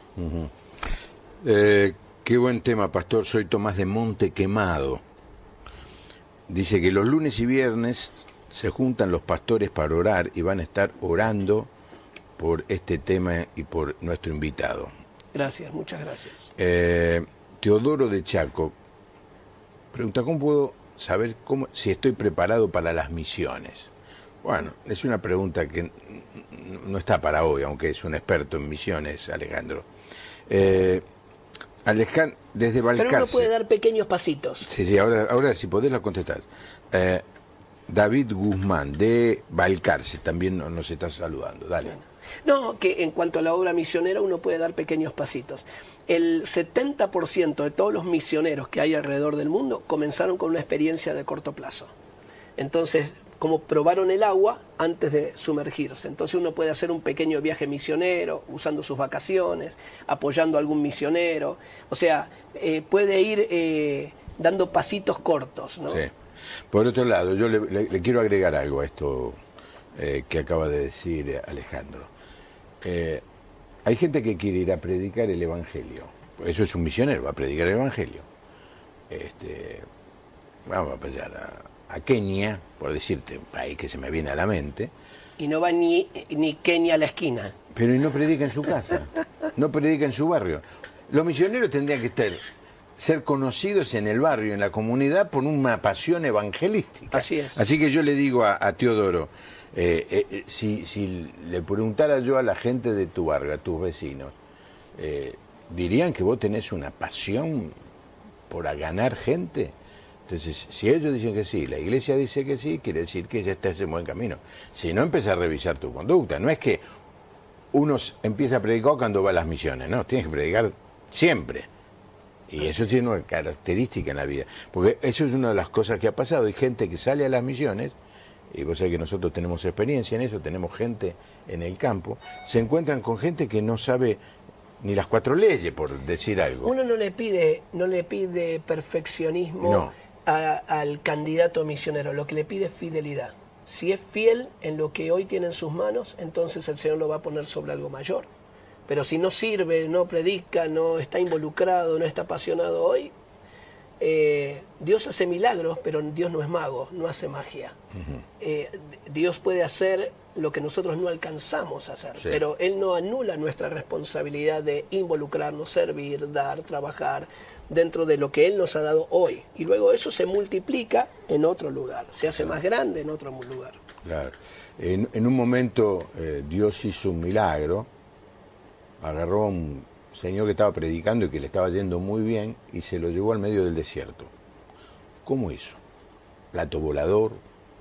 Qué buen tema, pastor. Soy Tomás de Monte Quemado. Dice que los lunes y viernes se juntan los pastores para orar y van a estar orando por este tema y por nuestro invitado. Gracias, muchas gracias. Teodoro de Chaco pregunta, ¿cómo puedo saber si estoy preparado para las misiones? Bueno, es una pregunta que no está para hoy, aunque es un experto en misiones, Alejandro. Alejandro, desde Balcarce. Pero uno puede dar pequeños pasitos. Sí, ahora si podés la contestás. David Guzmán, de Balcarce, también nos está saludando. Dale. Bueno. No, que en cuanto a la obra misionera uno puede dar pequeños pasitos. El 70% de todos los misioneros que hay alrededor del mundo comenzaron con una experiencia de corto plazo. Entonces, como probaron el agua antes de sumergirse. Entonces uno puede hacer un pequeño viaje misionero, usando sus vacaciones, apoyando a algún misionero. O sea, puede ir dando pasitos cortos, ¿no? Sí. Por otro lado, yo le quiero agregar algo a esto que acaba de decir Alejandro. Hay gente que quiere ir a predicar el Evangelio. Eso es un misionero, va a predicar el Evangelio. Vamos a pensar a Kenia, por decirte, un país que se me viene a la mente. Y no va ni Kenia a la esquina. Pero y no predica en su casa, no predica en su barrio. Los misioneros tendrían que ser conocidos en el barrio, en la comunidad, por una pasión evangelística. Así es. Así que yo le digo a Teodoro, si le preguntara yo a la gente de tu barrio, a tus vecinos, dirían que vos tenés una pasión por ganar gente. Entonces, si ellos dicen que sí, la iglesia dice que sí, quiere decir que ya estás en buen camino. Si no, empieza a revisar tu conducta. No es que uno empieza a predicar cuando va a las misiones, no, tienes que predicar siempre. Y eso tiene una característica en la vida. Porque eso es una de las cosas que ha pasado. Hay gente que sale a las misiones, y vos sabés que nosotros tenemos experiencia en eso, tenemos gente en el campo, se encuentran con gente que no sabe ni las 4 leyes, por decir algo. Uno no le pide perfeccionismo al candidato misionero, lo que le pide es fidelidad. Si es fiel en lo que hoy tiene en sus manos, entonces el Señor lo va a poner sobre algo mayor. Pero si no sirve, no predica, no está involucrado, no está apasionado hoy, Dios hace milagros, pero Dios no es mago, no hace magia. Dios puede hacer lo que nosotros no alcanzamos a hacer, sí, pero Él no anula nuestra responsabilidad de involucrarnos, servir, dar, trabajar dentro de lo que Él nos ha dado hoy. Y luego eso se multiplica en otro lugar, se hace más grande en otro lugar. Claro. En un momento Dios hizo un milagro, agarró a un señor que estaba predicando y que le estaba yendo muy bien y se lo llevó al medio del desierto. ¿Cómo hizo? Plato volador,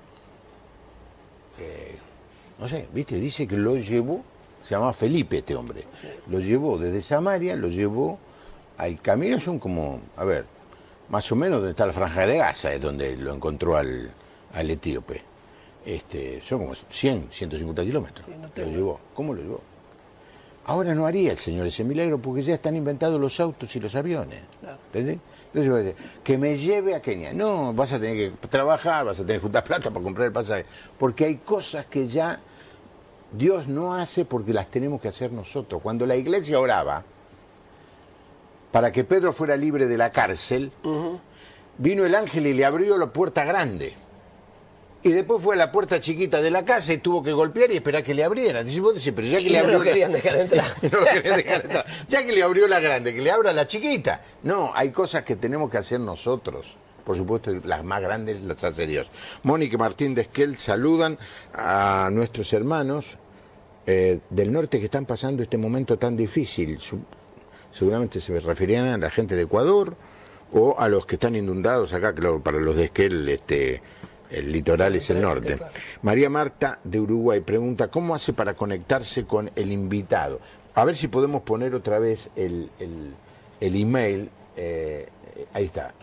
no sé, ¿viste? Dice que lo llevó, se llamaba Felipe este hombre, lo llevó desde Samaria, lo llevó al camino, son como, a ver, más o menos donde está la Franja de Gaza, es donde lo encontró al etíope. Son como 100, 150 kilómetros. Sí, lo llevó. ¿Cómo lo llevó? Ahora no haría el Señor ese milagro porque ya están inventados los autos y los aviones. Claro. ¿Entendés? Entonces va a decir, que me lleve a Kenia. No, vas a tener que trabajar, vas a tener que juntar plata para comprar el pasaje. Porque hay cosas que ya Dios no hace porque las tenemos que hacer nosotros. Cuando la iglesia oraba para que Pedro fuera libre de la cárcel, vino el ángel y le abrió la puerta grande. Y después fue a la puerta chiquita de la casa y tuvo que golpear y esperar que le abrieran. Dice, vos decís, pero ya que le abrió. No lo querían dejar entrar. No lo querían dejar entrar. Ya que le abrió la grande, que le abra la chiquita. No, hay cosas que tenemos que hacer nosotros. Por supuesto, las más grandes las hace Dios. Mónica y Martín de Esquel saludan a nuestros hermanos del norte que están pasando este momento tan difícil. Seguramente se referían a la gente de Ecuador o a los que están inundados acá, claro, para los de Esquel, el litoral es el norte. Claro. María Marta de Uruguay pregunta, ¿cómo hace para conectarse con el invitado? A ver si podemos poner otra vez el email. Ahí está,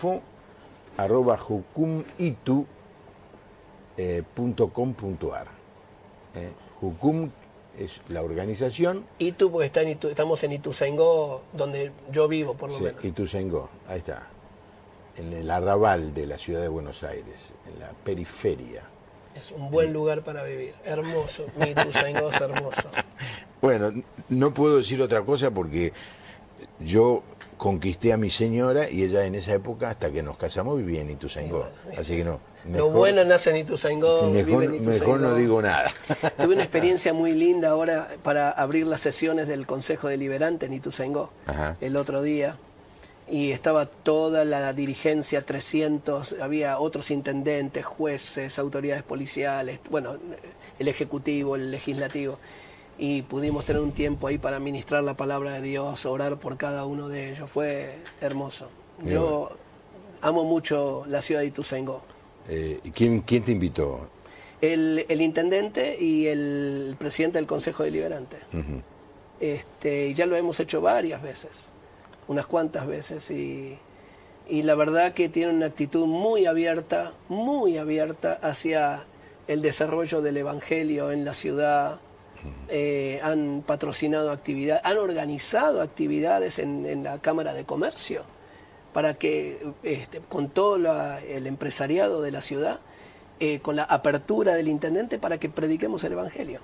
info@jucumitu.com.ar. Jucum es la organización. Itu porque estamos en Ituzaingó, donde yo vivo, por lo menos. Ituzaingó, ahí está. En el arrabal de la ciudad de Buenos Aires, en la periferia. Es un buen lugar para vivir, hermoso, mi Ituzaingó es hermoso. Bueno, no puedo decir otra cosa porque yo conquisté a mi señora y ella en esa época, hasta que nos casamos, vivía en Ituzaingó. Así que no. Mejor, lo bueno nace en Ituzaingó, mejor no digo nada. Tuve una experiencia muy linda ahora para abrir las sesiones del Consejo Deliberante en Ituzaingó el otro día. Y estaba toda la dirigencia, 300, había otros intendentes, jueces, autoridades policiales, bueno, el ejecutivo, el legislativo. Y pudimos tener un tiempo ahí para ministrar la palabra de Dios, orar por cada uno de ellos. Fue hermoso. Yo amo mucho la ciudad de Ituzaingó. ¿Quién te invitó? El intendente y el presidente del Consejo Deliberante. Y ya lo hemos hecho varias veces, unas cuantas veces. Y la verdad que tiene una actitud muy abierta hacia el desarrollo del Evangelio en la ciudad. Han patrocinado actividades, han organizado actividades en la Cámara de Comercio para que con todo el empresariado de la ciudad, con la apertura del intendente para que prediquemos el Evangelio,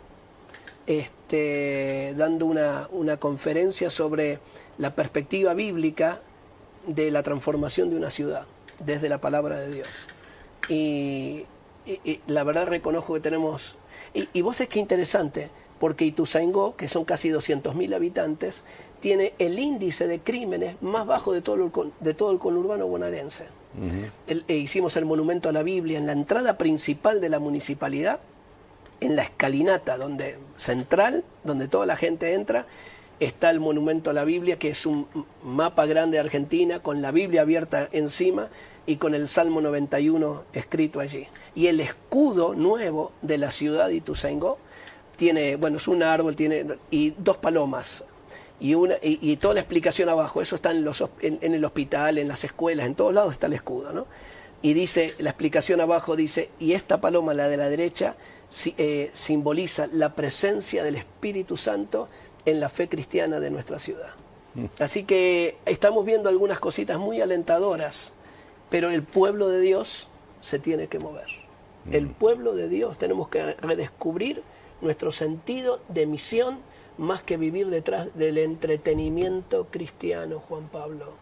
dando una conferencia sobre la perspectiva bíblica de la transformación de una ciudad desde la palabra de Dios. Y la verdad reconozco que tenemos, y vos es que interesante, porque Ituzaingó, que son casi 200.000 habitantes, tiene el índice de crímenes más bajo de todo el conurbano bonaerense. Hicimos el monumento a la Biblia en la entrada principal de la municipalidad, en la escalinata central, donde toda la gente entra, está el monumento a la Biblia, que es un mapa grande de Argentina, con la Biblia abierta encima y con el Salmo 91 escrito allí. Y el escudo nuevo de la ciudad de Ituzaingó tiene, bueno, es un árbol, y 2 palomas, y toda la explicación abajo. Eso está en el hospital, en las escuelas, en todos lados está el escudo, ¿no? Y dice, la explicación abajo dice, y esta paloma, la de la derecha, simboliza la presencia del Espíritu Santo en la fe cristiana de nuestra ciudad. Así que estamos viendo algunas cositas muy alentadoras, pero el pueblo de Dios se tiene que mover. El pueblo de Dios tenemos que redescubrir nuestro sentido de misión, más que vivir detrás del entretenimiento cristiano, Juan Pablo.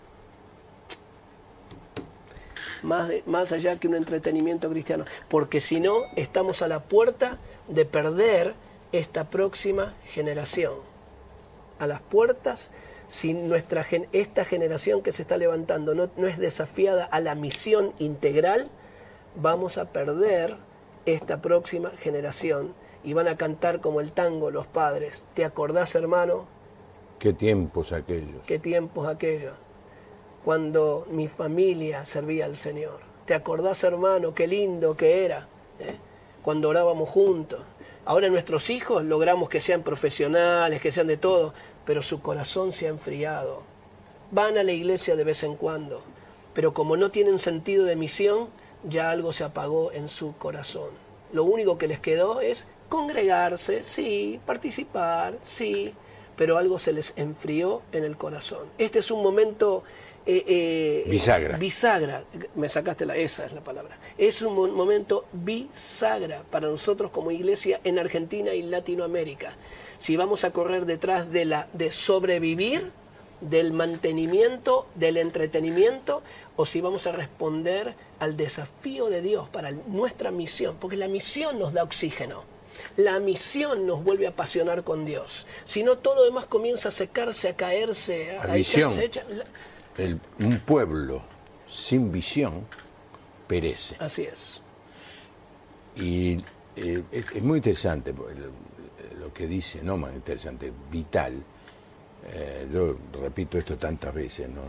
Más allá que un entretenimiento cristiano, porque si no, estamos a la puerta de perder esta próxima generación. A las puertas, si esta generación que se está levantando no es desafiada a la misión integral, vamos a perder esta próxima generación. Y van a cantar como el tango los padres. ¿Te acordás, hermano? ¿Qué tiempos aquellos? ¿Qué tiempos aquellos? Cuando mi familia servía al Señor. ¿Te acordás, hermano? Qué lindo que era, cuando orábamos juntos. Ahora nuestros hijos logramos que sean profesionales, que sean de todo, pero su corazón se ha enfriado. Van a la iglesia de vez en cuando, pero como no tienen sentido de misión, ya algo se apagó en su corazón. Lo único que les quedó es congregarse, sí, participar, sí, pero algo se les enfrió en el corazón. Este es un momento bisagra. Bisagra, me sacaste esa es la palabra. Es un momento bisagra para nosotros como iglesia en Argentina y Latinoamérica. Si vamos a correr detrás de sobrevivir, del mantenimiento, del entretenimiento, o si vamos a responder al desafío de Dios para nuestra misión, porque la misión nos da oxígeno. La misión nos vuelve a apasionar con Dios. Si no, todo lo demás comienza a secarse, a caerse, a echarse. Un pueblo sin visión perece. Así es. Y es muy interesante lo que dice, no más interesante, vital. Yo repito esto tantas veces, ¿no?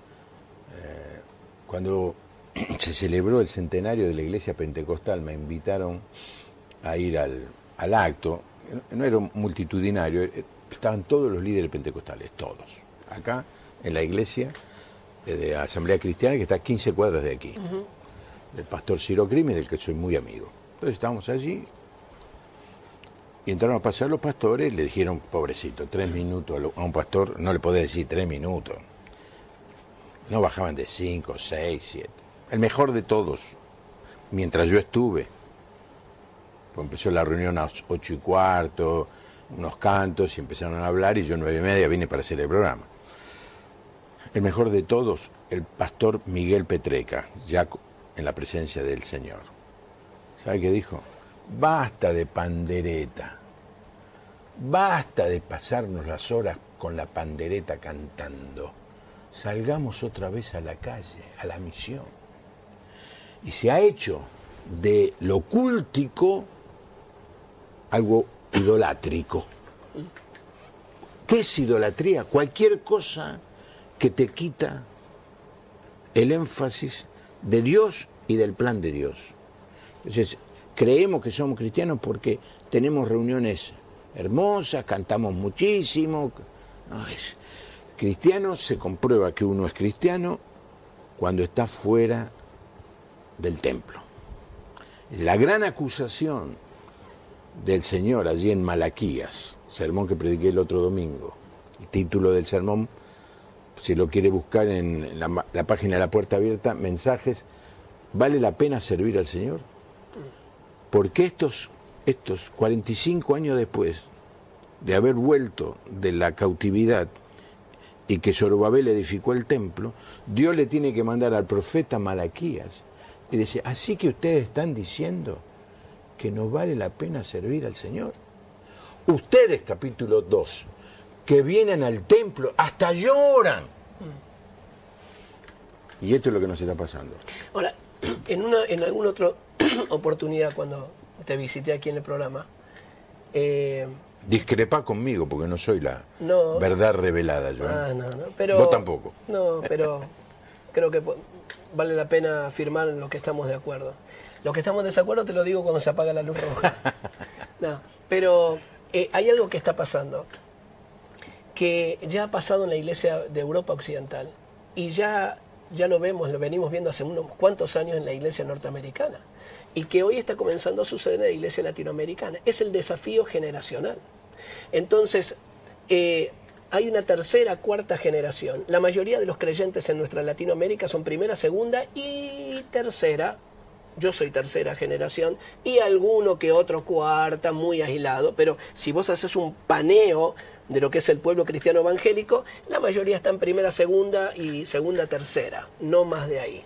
Cuando se celebró el centenario de la Iglesia Pentecostal, me invitaron a ir al acto. No era multitudinario, estaban todos los líderes pentecostales, todos. Acá, en la iglesia de Asamblea Cristiana, que está a 15 cuadras de aquí. Del pastor Ciro Crimes, del que soy muy amigo. Entonces estábamos allí, y entraron a pasar los pastores, le dijeron, pobrecito, 3 minutos, a un pastor no le podés decir 3 minutos. No bajaban de 5, 6, 7. El mejor de todos, mientras yo estuve. Pues empezó la reunión a las 8:15, unos cantos, y empezaron a hablar, y yo 9:30 vine para hacer el programa. el mejor de todos, el pastor Miguel Petreca, ya en la presencia del Señor. ¿Sabe qué dijo? Basta de pandereta, basta de pasarnos las horas con la pandereta cantando. Salgamos otra vez a la calle, a la misión. Y se ha hecho de lo cultico algo idolátrico. ¿Qué es idolatría? Cualquier cosa que te quita el énfasis de Dios y del plan de Dios. Entonces, creemos que somos cristianos porque tenemos reuniones hermosas, cantamos muchísimo. No, cristiano se comprueba que uno es cristiano cuando está fuera del templo. La gran acusación del Señor allí en Malaquías, sermón que prediqué el otro domingo, el título del sermón, si lo quiere buscar en la página de La Puerta Abierta, mensajes, ¿vale la pena servir al Señor? Porque estos 45 años después de haber vuelto de la cautividad y que Zorobabel edificó el templo, Dios le tiene que mandar al profeta Malaquías y dice, así que ustedes están diciendo que no vale la pena servir al Señor. Ustedes, capítulo 2, que vienen al templo, hasta lloran. Y esto es lo que nos está pasando. Ahora, en alguna otra oportunidad, cuando te visité aquí en el programa... discrepa conmigo, porque no soy la verdad revelada yo. No, pero, vos tampoco. No, pero creo que vale la pena afirmar en lo que estamos de acuerdo. Lo que estamos de desacuerdo te lo digo cuando se apaga la luz roja. No, pero hay algo que está pasando, que ya ha pasado en la iglesia de Europa Occidental, y ya lo vemos, lo venimos viendo hace unos cuantos años en la iglesia norteamericana, y que hoy está comenzando a suceder en la iglesia latinoamericana. Es el desafío generacional. Entonces, hay una tercera, cuarta generación. La mayoría de los creyentes en nuestra Latinoamérica son primera, segunda y tercera. Yo soy tercera generación y alguno que otro cuarta, muy aislado, pero si vos haces un paneo de lo que es el pueblo cristiano evangélico, la mayoría está en primera, segunda y segunda, tercera, no más de ahí.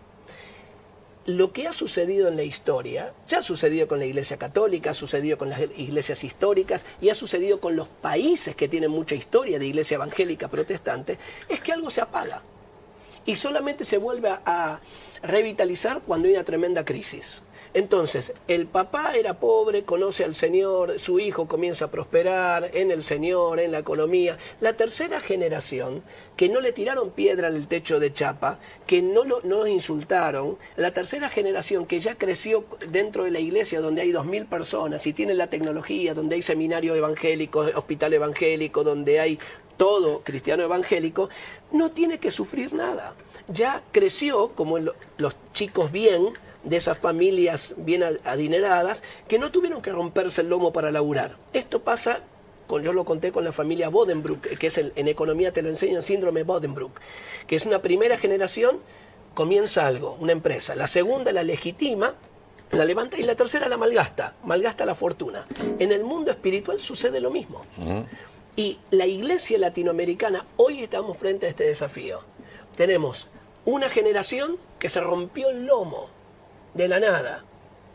Lo que ha sucedido en la historia, ya ha sucedido con la Iglesia Católica, ha sucedido con las iglesias históricas y ha sucedido con los países que tienen mucha historia de iglesia evangélica protestante, es que algo se apaga y solamente se vuelve a revitalizar cuando hay una tremenda crisis. Entonces, el papá era pobre, conoce al Señor, su hijo comienza a prosperar en el Señor, en la economía. La tercera generación, que no le tiraron piedra en el techo de chapa, que no lo insultaron, la tercera generación que ya creció dentro de la iglesia donde hay 2000 personas y tiene la tecnología, donde hay seminario evangélico, hospital evangélico, donde hay todo cristiano evangélico, no tiene que sufrir nada. Ya creció como los chicos bien, de esas familias bien adineradas, que no tuvieron que romperse el lomo para laburar. Esto pasa, yo lo conté con la familia Bodenbrook, que es en economía te lo enseñan, síndrome Bodenbrook, que es una primera generación, comienza algo, una empresa, la segunda la legitima, la levanta y la tercera la malgasta la fortuna. En el mundo espiritual sucede lo mismo. Y la iglesia latinoamericana, hoy estamos frente a este desafío. Tenemos una generación que se rompió el lomo de la nada.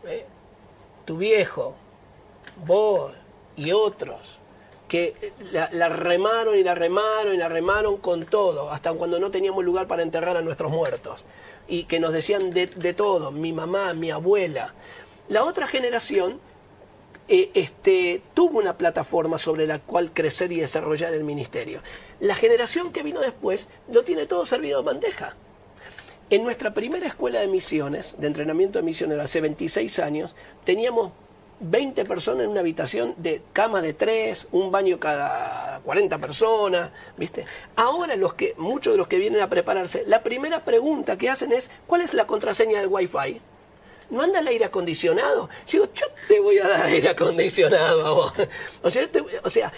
Tu viejo, vos y otros, que la remaron y la remaron y la remaron con todo, hasta cuando no teníamos lugar para enterrar a nuestros muertos. Y que nos decían de todo, mi mamá, mi abuela. La otra generación tuvo una plataforma sobre la cual crecer y desarrollar el ministerio. La generación que vino después lo tiene todo servido en bandeja. En nuestra primera escuela de misiones, de entrenamiento de misioneros, hace 26 años, teníamos 20 personas en una habitación de cama de 3, un baño cada 40 personas, ¿viste? Ahora muchos de los que vienen a prepararse, la primera pregunta que hacen es, ¿cuál es la contraseña del Wi-Fi? ¿No anda el aire acondicionado? Yo digo, yo te voy a dar aire acondicionado a vos. O sea,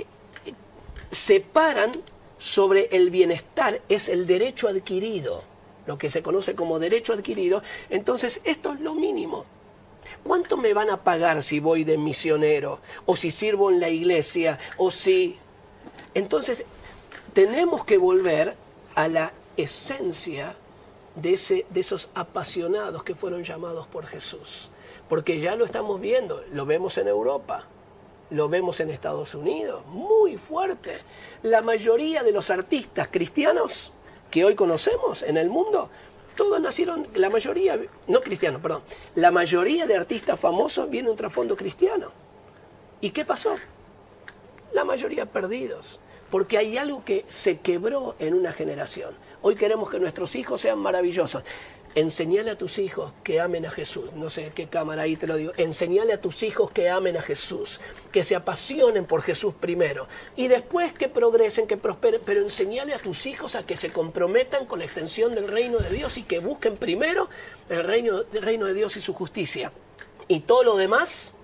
separan sobre el bienestar, es el derecho adquirido, lo que se conoce como derecho adquirido. Entonces, esto es lo mínimo. ¿Cuánto me van a pagar si voy de misionero? O si sirvo en la iglesia, o si... Entonces, tenemos que volver a la esencia de esos apasionados que fueron llamados por Jesús. Porque ya lo estamos viendo, lo vemos en Europa, lo vemos en Estados Unidos, muy fuerte. La mayoría de los artistas cristianos que hoy conocemos en el mundo, todos nacieron, la mayoría, no cristianos, perdón, la mayoría de artistas famosos vienen de un trasfondo cristiano. ¿Y qué pasó? La mayoría perdidos, porque hay algo que se quebró en una generación. Hoy queremos que nuestros hijos sean maravillosos. Enseñale a tus hijos que amen a Jesús. No sé qué cámara ahí te lo digo. Enseñale a tus hijos que amen a Jesús, que se apasionen por Jesús primero y después que progresen, que prosperen, pero enseñale a tus hijos a que se comprometan con la extensión del reino de Dios y que busquen primero el reino de Dios y su justicia. Y todo lo demás,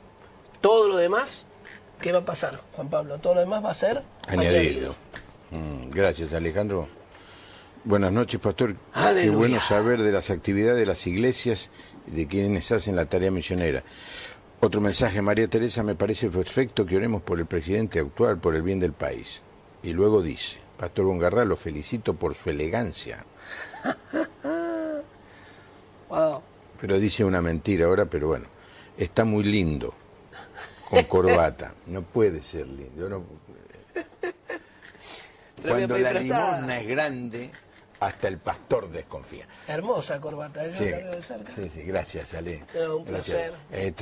¿qué va a pasar, Juan Pablo? Todo lo demás va a ser añadido. Gracias, Alejandro. Buenas noches, pastor. Aleluya. Qué bueno saber de las actividades de las iglesias y de quienes hacen la tarea misionera. Otro mensaje, María Teresa, me parece perfecto que oremos por el presidente actual, por el bien del país. Y luego dice, pastor Bongarra, lo felicito por su elegancia. Wow. Pero dice una mentira ahora, pero bueno, está muy lindo, con corbata. No puede ser lindo. No... Cuando la limosna es grande, hasta el pastor desconfía. Hermosa corbata, yo Sí, la veo de cerca. sí, gracias, Ale. Un placer.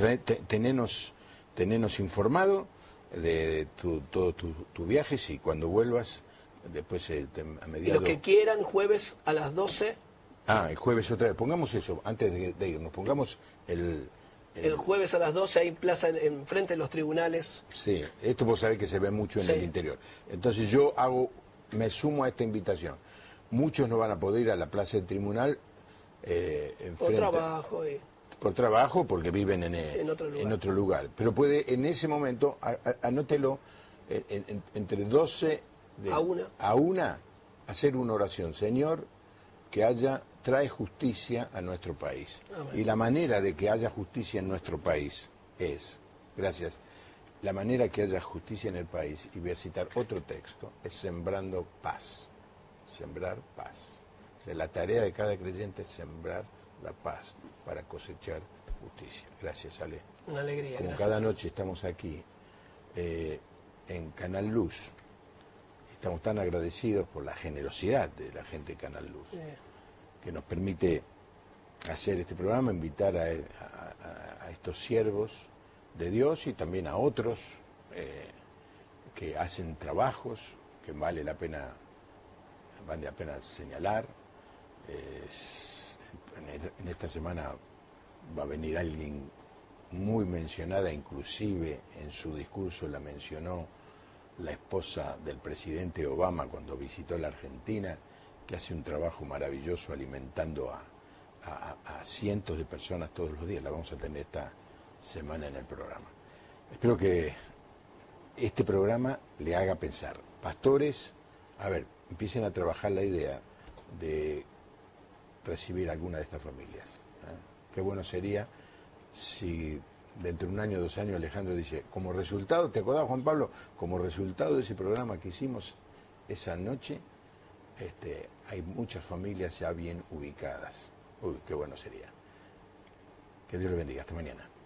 Tenenos informado de todo tu viaje, y cuando vuelvas, después a mediados... Los que quieran, jueves a las 12. El jueves otra vez. Pongamos eso, antes de irnos, pongamos el jueves a las 12 hay plaza enfrente de los tribunales. Sí, esto vos sabés que se ve mucho en el interior. Entonces me sumo a esta invitación. Muchos no van a poder ir a la plaza del tribunal Por trabajo. Por trabajo, porque viven en otro lugar. Pero puede, en ese momento, anótelo, entre 12 a 1, hacer una oración. Señor, trae justicia a nuestro país. Amén. Y la manera de que haya justicia en nuestro país la manera que haya justicia en el país, y voy a citar otro texto, es sembrando paz. Sembrar paz. O sea, la tarea de cada creyente es sembrar la paz para cosechar justicia. Gracias, Ale. Una alegría. Como cada noche estamos aquí en Canal Luz, estamos tan agradecidos por la generosidad de la gente de Canal Luz, que nos permite hacer este programa, invitar a estos siervos de Dios y también a otros que hacen trabajos que vale la pena señalar. En esta semana va a venir alguien muy mencionada, inclusive en su discurso la mencionó la esposa del presidente Obama cuando visitó la Argentina, que hace un trabajo maravilloso alimentando a cientos de personas todos los días. La vamos a tener esta semana en el programa. Espero que este programa le haga pensar. Pastores, empiecen a trabajar la idea de recibir alguna de estas familias. Qué bueno sería si dentro de 1 año, 2 años, Alejandro dice, como resultado, ¿te acordás, Juan Pablo? Como resultado de ese programa que hicimos esa noche, hay muchas familias ya bien ubicadas. Uy, qué bueno sería. Que Dios le bendiga. Hasta mañana.